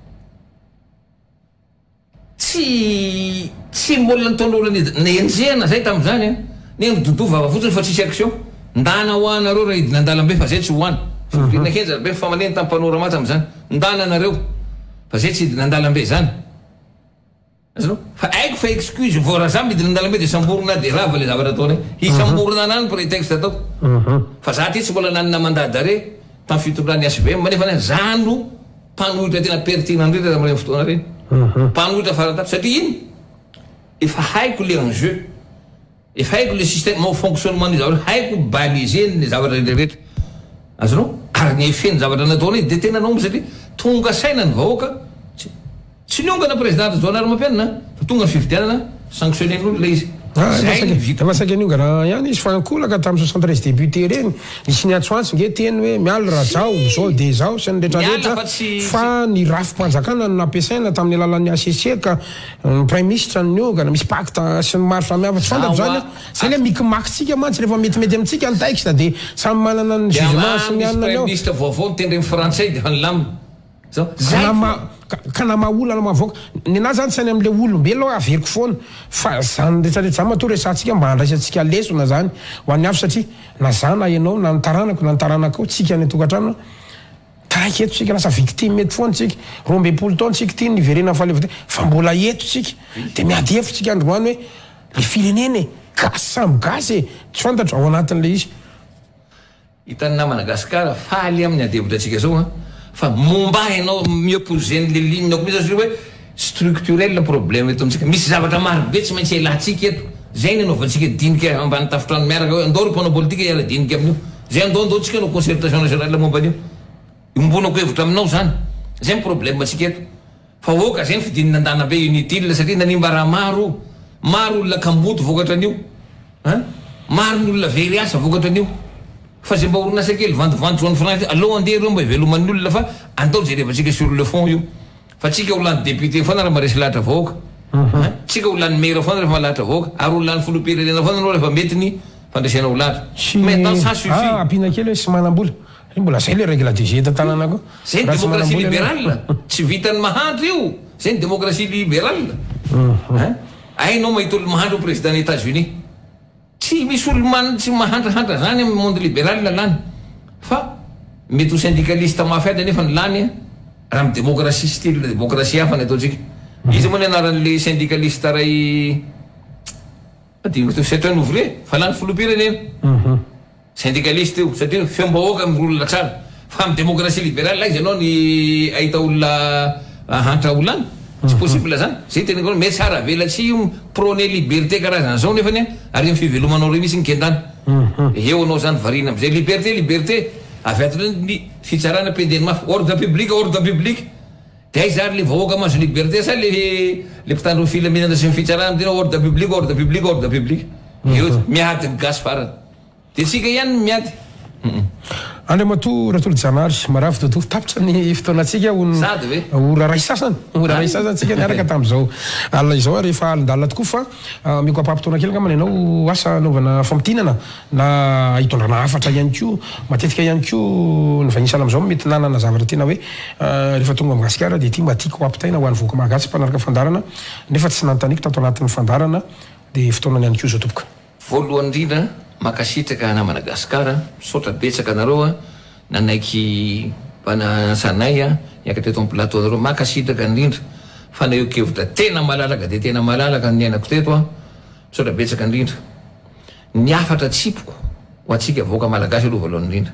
tsy tsy mbola nataon'olo nenjena zay tamin'izany ne nidodo vava fotsiny fa tsisy action ndana hoanareo raha hidina an-dalambe fa zay tsy hoany fivirina kenja be famaneny tamin'ny mpanora maty am'izany ndana anareo fa zay tsy hidina an-dalambe zany azonao fa aiko fa excuse voara za midina an-dalambe de samborona de rava le zavatra ataony hisamborona anany prétexte atao fa za ty tsy mbola nanina mandadare tamin'ny fitondrany S V M nefa ny zano mpanohitra tena pertinandritra am'reny fotoana reny mpanohitra faratapy satria iny efa haiko le enjeu efa haiko le système mo fonctionnement ny zavatra haiko baliseny ny zavatra rehetrarehetra azonao ary ny efeny zavatra nataony de tena nombo satria tonga saina ny vahoaka tsy niongana présidente zao anary mampianina fa tonga ny fividianana sanctionné n'olo le izy efa saika niongana ihany izy fankolaka tamin'ny soixante-treize député reny nisy ny atsoantsy nge teny hoe miala rajao zao de zao sy ny rehetrarehetra fa ny rafim-panjakana no nampiasaina tamin'ny alalan'ny A C C ka premier ministre niongana misy pacte sy ny maro samihafa tsy fantako zany zay le mikimakitsika mantsy rehefa metimety amintsika ny taiksa de samy manana ny jugement sy ny anina ao ministre vaovao tendreny français de fanlamina zao ka namaolana mavoaka ny anazy zany sainy amin'le olombelo averiko foana fa zany rehetrarehetra zany matoa resantsika mba handraisantsika lesona zany ho an'ny hafa satria na zana ianao na ny taranako na ny taranako tsika ny tokantrano taraiky eto tsika lasa victime eto foana tsika roa ambin'ny-polo taona tsika ty niverena falevate fa mbola eto tsika de miady hevitra tsika androany hoe le fireneny gasy samby gasy e tsy fantatra ao anatin'le izy hitan'ny Madagasikara faly amin'ny adevitra atsika zao a fa momba hainao miopposer le ligne ako misy hoe structurel problème eto amitsika misy zavatra maro be tsy maintsy elatsika eto zay ny anaovantsika dinika ambany tafitrano miaraka hoe andao ry mpanao politika iala dinika amin'io zay andao andao tsika no concertation nationale momba an'io imbonako hevitra aminao zany zay ny problème atsika eto fa oka zay ny fidinina andana be unitile satria nanimba raha maro maro olona kamboto vokatra an'io maro ny olona very asa vokatra an'io fa zay mba orinasa kely vandivandy joan'ny France aloha andeha ireo mba hiveloman'ny olona fa andao jerevantsika sur le fond io fa tsika olany député foana raha maresy lahatra vahoaka tsika olany maire foana rehefa malahatra vahoaka ary olany filoham-pirenena foana anao rehefa mety ny fandraisana ho lahatra maintenant ça suffit ampina kely hoe sy manam-bola mbola zay le règle du jeu tantananako zay ny démocratie libérale tsy vitan'ny mahandro io zay ny démocratie libérale ainao mahita olo mahandro président ny États-Unis tsy misy olo man tsy mahandrahandra zany amin'ny monde libéral lany fa mety ho syndicaliste mafiady nefa ny lany raha amin'ny démocratie style démocratie hafa ny ataotsika izy moa ny anaran'le syndicaliste ray adiniko to certain ouvrier fa lany filoham-pirenena syndicaliste io satria fiambahoaka amin'ny olona tsara fa amin'ny démocratie libérale la izy anao ny ahita olona hantra olany tsy possible zany zay tena me tsara vela tsy prôné liberté karazana zao nefa ny ary amin'ny fivelomanao re misy ny kendany eo anao zany varina amizay liberté liberté aviatana ny fitsarana penden'ny mafy ordre public ordre public de ay zary le vahoaka mahazo liberté sa le le mpitandro filaminana sy ny fitsarana amtena ordre public ordre public ordre public eo miady ny gasy farany de tsika ihany miady Andriamatoa Ratolo Janary marafy toto tapitra ny fotoanatsika ora ray sasany ora ray sasany tsika niaraka tamin'izao alina izao rehefa alindalina tokoa fa miko apampitoana kely angamba ianao asa anaovana fampitinana na hitondrana hafatra ihany koa matetika ihany koa ny vanisala am'izao mety nanana zavatra tena hoe rehefa tonga Madagasikara dia ty mba tiako ampitaina ho an'ny voaka malagasy mpanaraka fandarana nefa tsy nanontaniako tato anatin'ny fandarana dia fotoanany ihany koa zao topoka voalohany indrindra makasitraka na Madagasikara sotra betsaka anareo nanaiky mpanasanay hiakatra eto amin'ny plateau anareo makasitraka indrindra fa na eo kevitra tena malalaka dia tena malalaka ny ainako teto a sotra betsaka indrindra ny afatra tsipoko ho atsika vahoaka malagasy aloha voalohany indrindra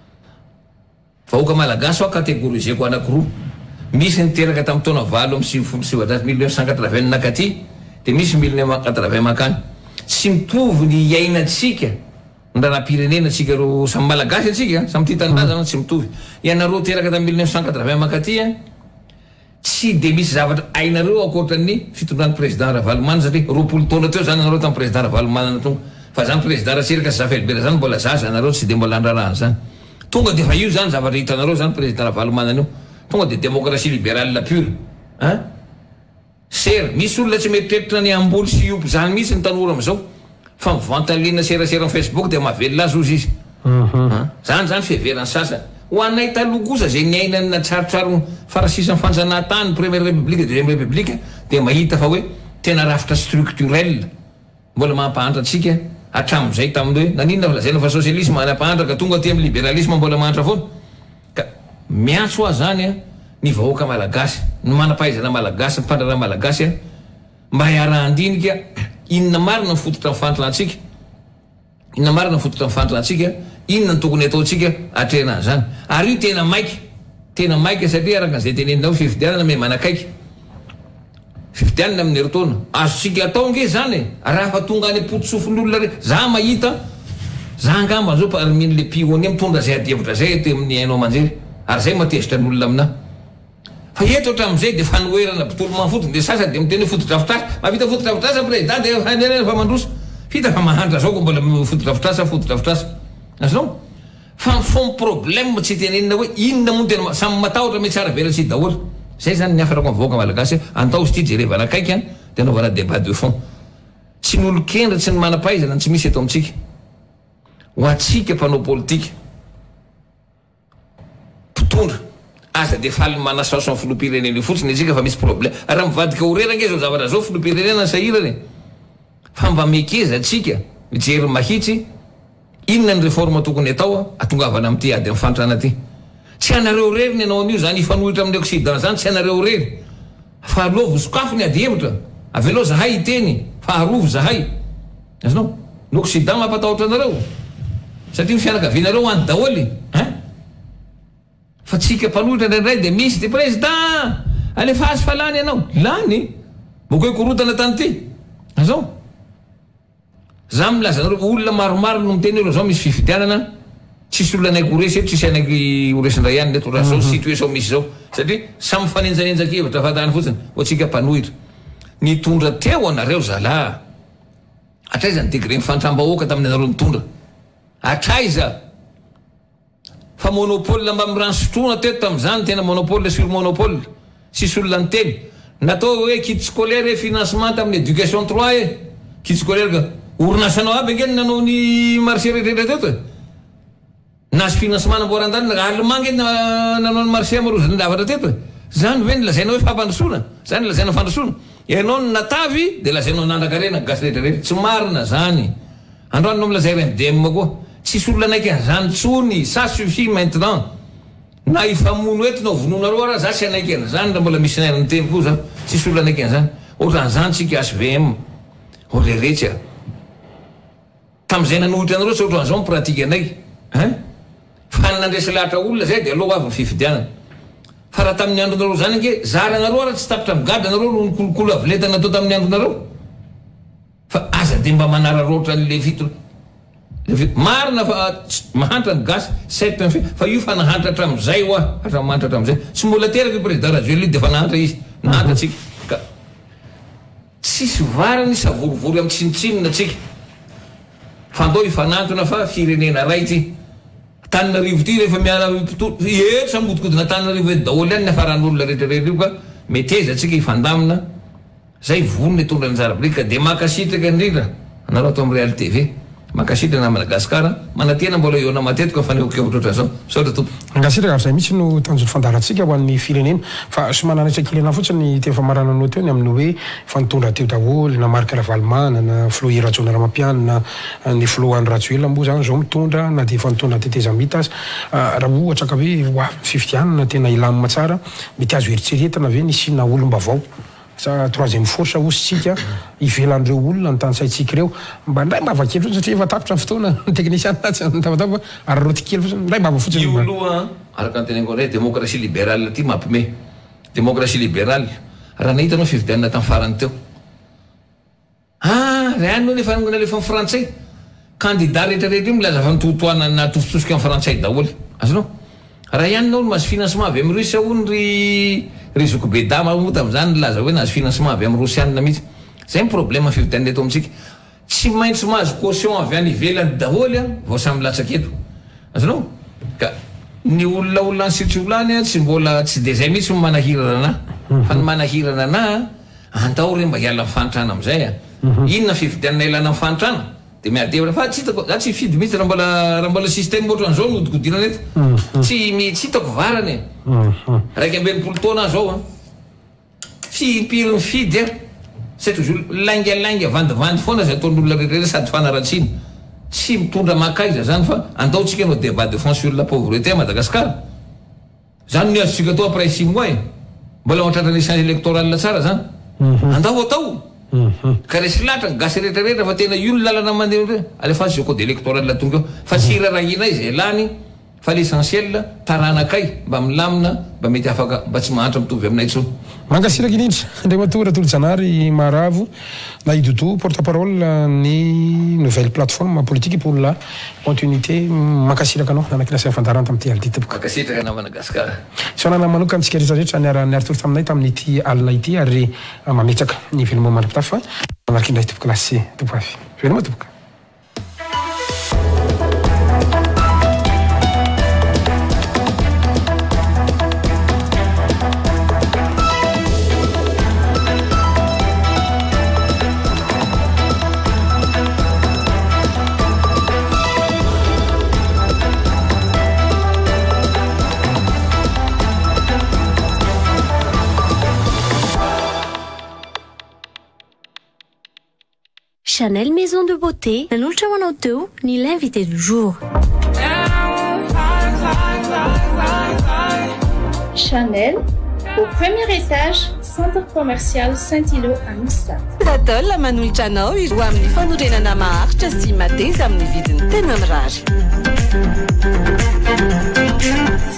vahoaka malagasy ao catégoriseko anakiroa misy niteraka tamin'ny taona valo amin'ny sivifolo sivanjato mille neuf cent quatre-vingt nakaty dia misy mille neuf cent quatre-vingt makany tsy mitovy ny iainantsika ny raharam-pirenena tsika ro samy malagasy atsika samy ty tanindrazana tsy mitovy ianareo teraka tamin'ny mille neuf cent quatre-vingt makaty tsy de misy zavatra ainareo akoatran'ny fitondrany président Ravalomanana satria roapolo taona teo zany anareo tamin'ny président Ravalomanana tonga fa zany président Ratsiraka sy Zafelibera zany mbola zaza anareo tsy de mbola andrarahany zany tonga de fa io zany zavatra hitanareo zany président Ravalomanana io tonga de démocratie libérale pure hein ser misy olona tsy meritreritra ny amboly sy iopo zany misy ny tanora am'izao fa mivantalina serasera amin'ny Facebook dia mahavelona azy ozy izy zany zany fiheverany sasany ho anay taloha kosa zay ny ainany na tsarotsaro farasisan'ny fanjanahantany première république deuxième république dia mahita fa hoe tena rafitra structurel mbola mampahantra atsika hatramin'izay tamin'ny hoe naninona lazaina fa socialisme anapahantra ka tonga ty amin'ny libéralisme mbola mahantra foana ka miantso azy zany a ny vahoaka malagasy ny manampahaizana malagasy mpandrarana malagasy a mba hiara-andinika inona marina ny fototra ny fantonatsika inona marina ny fototra ny fantonatsika inona ny tokony ataotsika atrehana zany ary io tena maiky tena maiky satria araka an'izay tenenina fifidianana me manakaiky fifidianana amin'ny heritona azosika atao nge zany raha fa tonga any apotsofon'olona re za mahita za angamba zao parmi le pionnier mitondra zay adevitra zay te amin'ny ainao amanjery ary zay matezitra ny olona amina fa eto hatramin'izay dia fanoerana mpitolo-mafotony dia sasa dia miteny fotodrafitrasa mahavita fotodrafitrasa président dia fanderena fa mandrosa fita fa mahantra zao ko mbola fotodrafitrasa fotodrafitrasa azonao fa fomba problème tsy tenenina hoe inona moa tena samy matahotra me tsara velatsy daholo zay zany ny afarako mivoaka malagasy antao izy ty jerevana akaiky a dia anaovana débat de fond tsy n'olo-kendra tsy ny manam-pahaizana tsy misy eto amintsika ho atsika mpanao politika mpitondra aza dia faly manasaso amin'ny filoham-pirenena fotsiny atsika fa misy problème raha mivadika horeranga zao zavatra zao filoham-pirenena sahirany fa mba mekeza atsika mijery mahitsy inona ny réforme tokony atao atongavana amin'ity ady amin'ny fantrana ty tsy anareo rery ny anao an'io zany ifanohitra amin'ny occident zany tsy anareo rery fa aloha vosokafony ady hevitra avy aloha zahay iteny fa arovo zahay azonao ny occident mampatahotra anareo satria ny fianakavianareo any daholy fa tsika mpanohitra ndraindray dia misy ty président alefa azy fa lany ianao lany boka hoe korotana tany ty azao za milaza anareo olona maromaro no miteny olo zao misy fifidianana tsisy olona anaiky horesy eto tsisy anaiky horesindray ihany neto raha zao situation misy zao satria samy fanenjanenjaka hevitra fatany fotsiny ho atsika mpanohitra nitondra teo anareo zala atraiza ny degré mifantram-bahoaka tamin'ny anareo nitondra atraiza fa monopole mba miransotrona teto tamin'izany tena monopole sur monopole sisy olona ny teny natao hoe kit scolaire e financement tamin'ny éducation trois e kit scolaire ka orinasanao aby angeny nanao ny marché rehetrarehetra teto e nasy financement namboaran-dalina allemand eny nanao ny marché amarozany davatra teto e zany hoe nilazaina hoe fampandrosoana zany nilazaina fandrasona ianao ny natavy dia lazainao nandrakarena gasy rehetrarehetra tsy marina zany androany no milazay rmdm koa tsisy olona anaiky an'izany tsony ça suffit maintenant na ifamono eto na vononareo raha za tsy anaiky an'izany raha mbola misy nairany teny koa za tsisy olona anaiky an'izany ohatra an'izany tsika H V M oreretsy a tamin'izay nanohitra anareo tsy ohatra an'izao mipratika anaiky ein fa nandresy lahatra olona zay dia aloha avy ny fifidianana fa raha tamin'ny andronareo zany ange zara anareo raha tsy tapitra migady anareo no nikolokolo avileta natao tamin'ny andronareo fa aza dia mba manararoatra an'le fito marina fa mahantra ny gasy sept fi fa io fa nahantra hatramin'izay ho a hatramantra hatramin'izay tsy mbola teraka io président Rajoely dia fa nahantra izy nahantra atsika ka tsisy varany savorovory amin'ny tsinitsinina atsika fa andao ifanantona fa firenena ray ty Tananarivo ty rehefa miala eto sambotikodina Tananarivo eto daholo ihany ny afaran'olona rehetrarehetra io ka meteza atsika ifandamina zay vonona hitondra ny zarabrika dia makasitraka indrindra anareo atao amin'ny Real T V makasitrana na Madagasikara manatena mbola eo na matetika fa neokevitra oatra zao saotra tompo angasitraka avy zay mihitsy no tanjony fandarantsika ho an'ny firenena fa somana naitsakilana fotsiny tena famarana anao teo ny amin'ny hoe fanitondra teo daholo na Marc Ravalomanana na Floy Ratsona Ramampianina ny Floy Rajoelina moa zany zao mitondra na dia fanitondra Teteza Mitas raha ohatra ka hoe hoa fifidianana tena ilamina tsara mety azo eritseretana ve nisina olom-bavao sa troisième force ositsika ivelandreo olona ny tanysaitsika ireo mba ndray mba avakely fotsiny satria efa tapitra ny fotoana ny technicien tavatapa ary rotikely fotsiny ndray mba ava fotsiny io aloha araka ny teneniko ndray démocratie libérale ty mampime démocratie libérale raha nahitanao fifidianana tamin'ny farany teo ah ray any no nefa nalefa amin'ny frantsay candidat rehetrarehetra io milaza fa nitotoana na tositosika amin'ny frantsay daholo azonao raha ihany naolo mahazo financement avy amin'ny russe hony ry rizoko be dama moa tamin'izany nilaza hoe nahazo financement avy amin'ny rosianina mihitsy zay ny problème fifidianana eto amintsika tsy maintsy mahazo caution avy any ivelany daholo a vao samy latsaky eto azonao ka ny olona olona ny sitry olany tsy mbola tsy dia zay mihitsy manahirana ana fa ny manahirana ana andao re mba hiala mifantrana amin'izay a inona fifidianana ilana amin'ny fantrana dia miadevitra fa tsy hitako za tsy fidy mihitsy raha mbola raha mbola système ohatra an'izao no hodikodinana eto tsy tsy hitako varany e raiky ambenimpolo taona zao a fimpiry mifidy a c'est toujours laingalainga vandivandy foana zay ataon'olona rehetrarehetra sady fanaratsiny tsy mitondra makaiza zany fa andaotsika no débat de fond sur la pauvreté à Madagascar zany ny azontsika atao après six mois e mbola mahatratra échange électoral tsara zany andao atao ka resy latra gasy rehetrarehetra fa tena io ny lalana mandeha alefa azy code électoral tonga eo fa tsy irarahina izy elany fa l'essentiel taranakay mba milamina mba mety afaka mba tsy mahantra mitovy aminay tsony mankasiraka indrindra andriamatora tolo-janary maravo na idodo porte-parole ny nouvelle plateforme politique pour la continuité mankasiraka anao nanakilasa fandarana tamin'ity ality toboka mankasitraka na Madagasikara so nana manoka antsika rehetrarehetra niara niaritory taminay tamin'ity alina ity ary mametraka ny veloma mandripitafa fa manaraka indray toboka lasy toboka avy veloma toboka. Chanel Maison de Beauté, nanolotra ho anao teo ny l'invité du jour. Chanel, au premier étage, centre commercial Saint-Hilo à Mistad. Zatol manolotra anao iro amin'ny fanorenana maharitra sy mateza amin'ny vidiny tena mirary.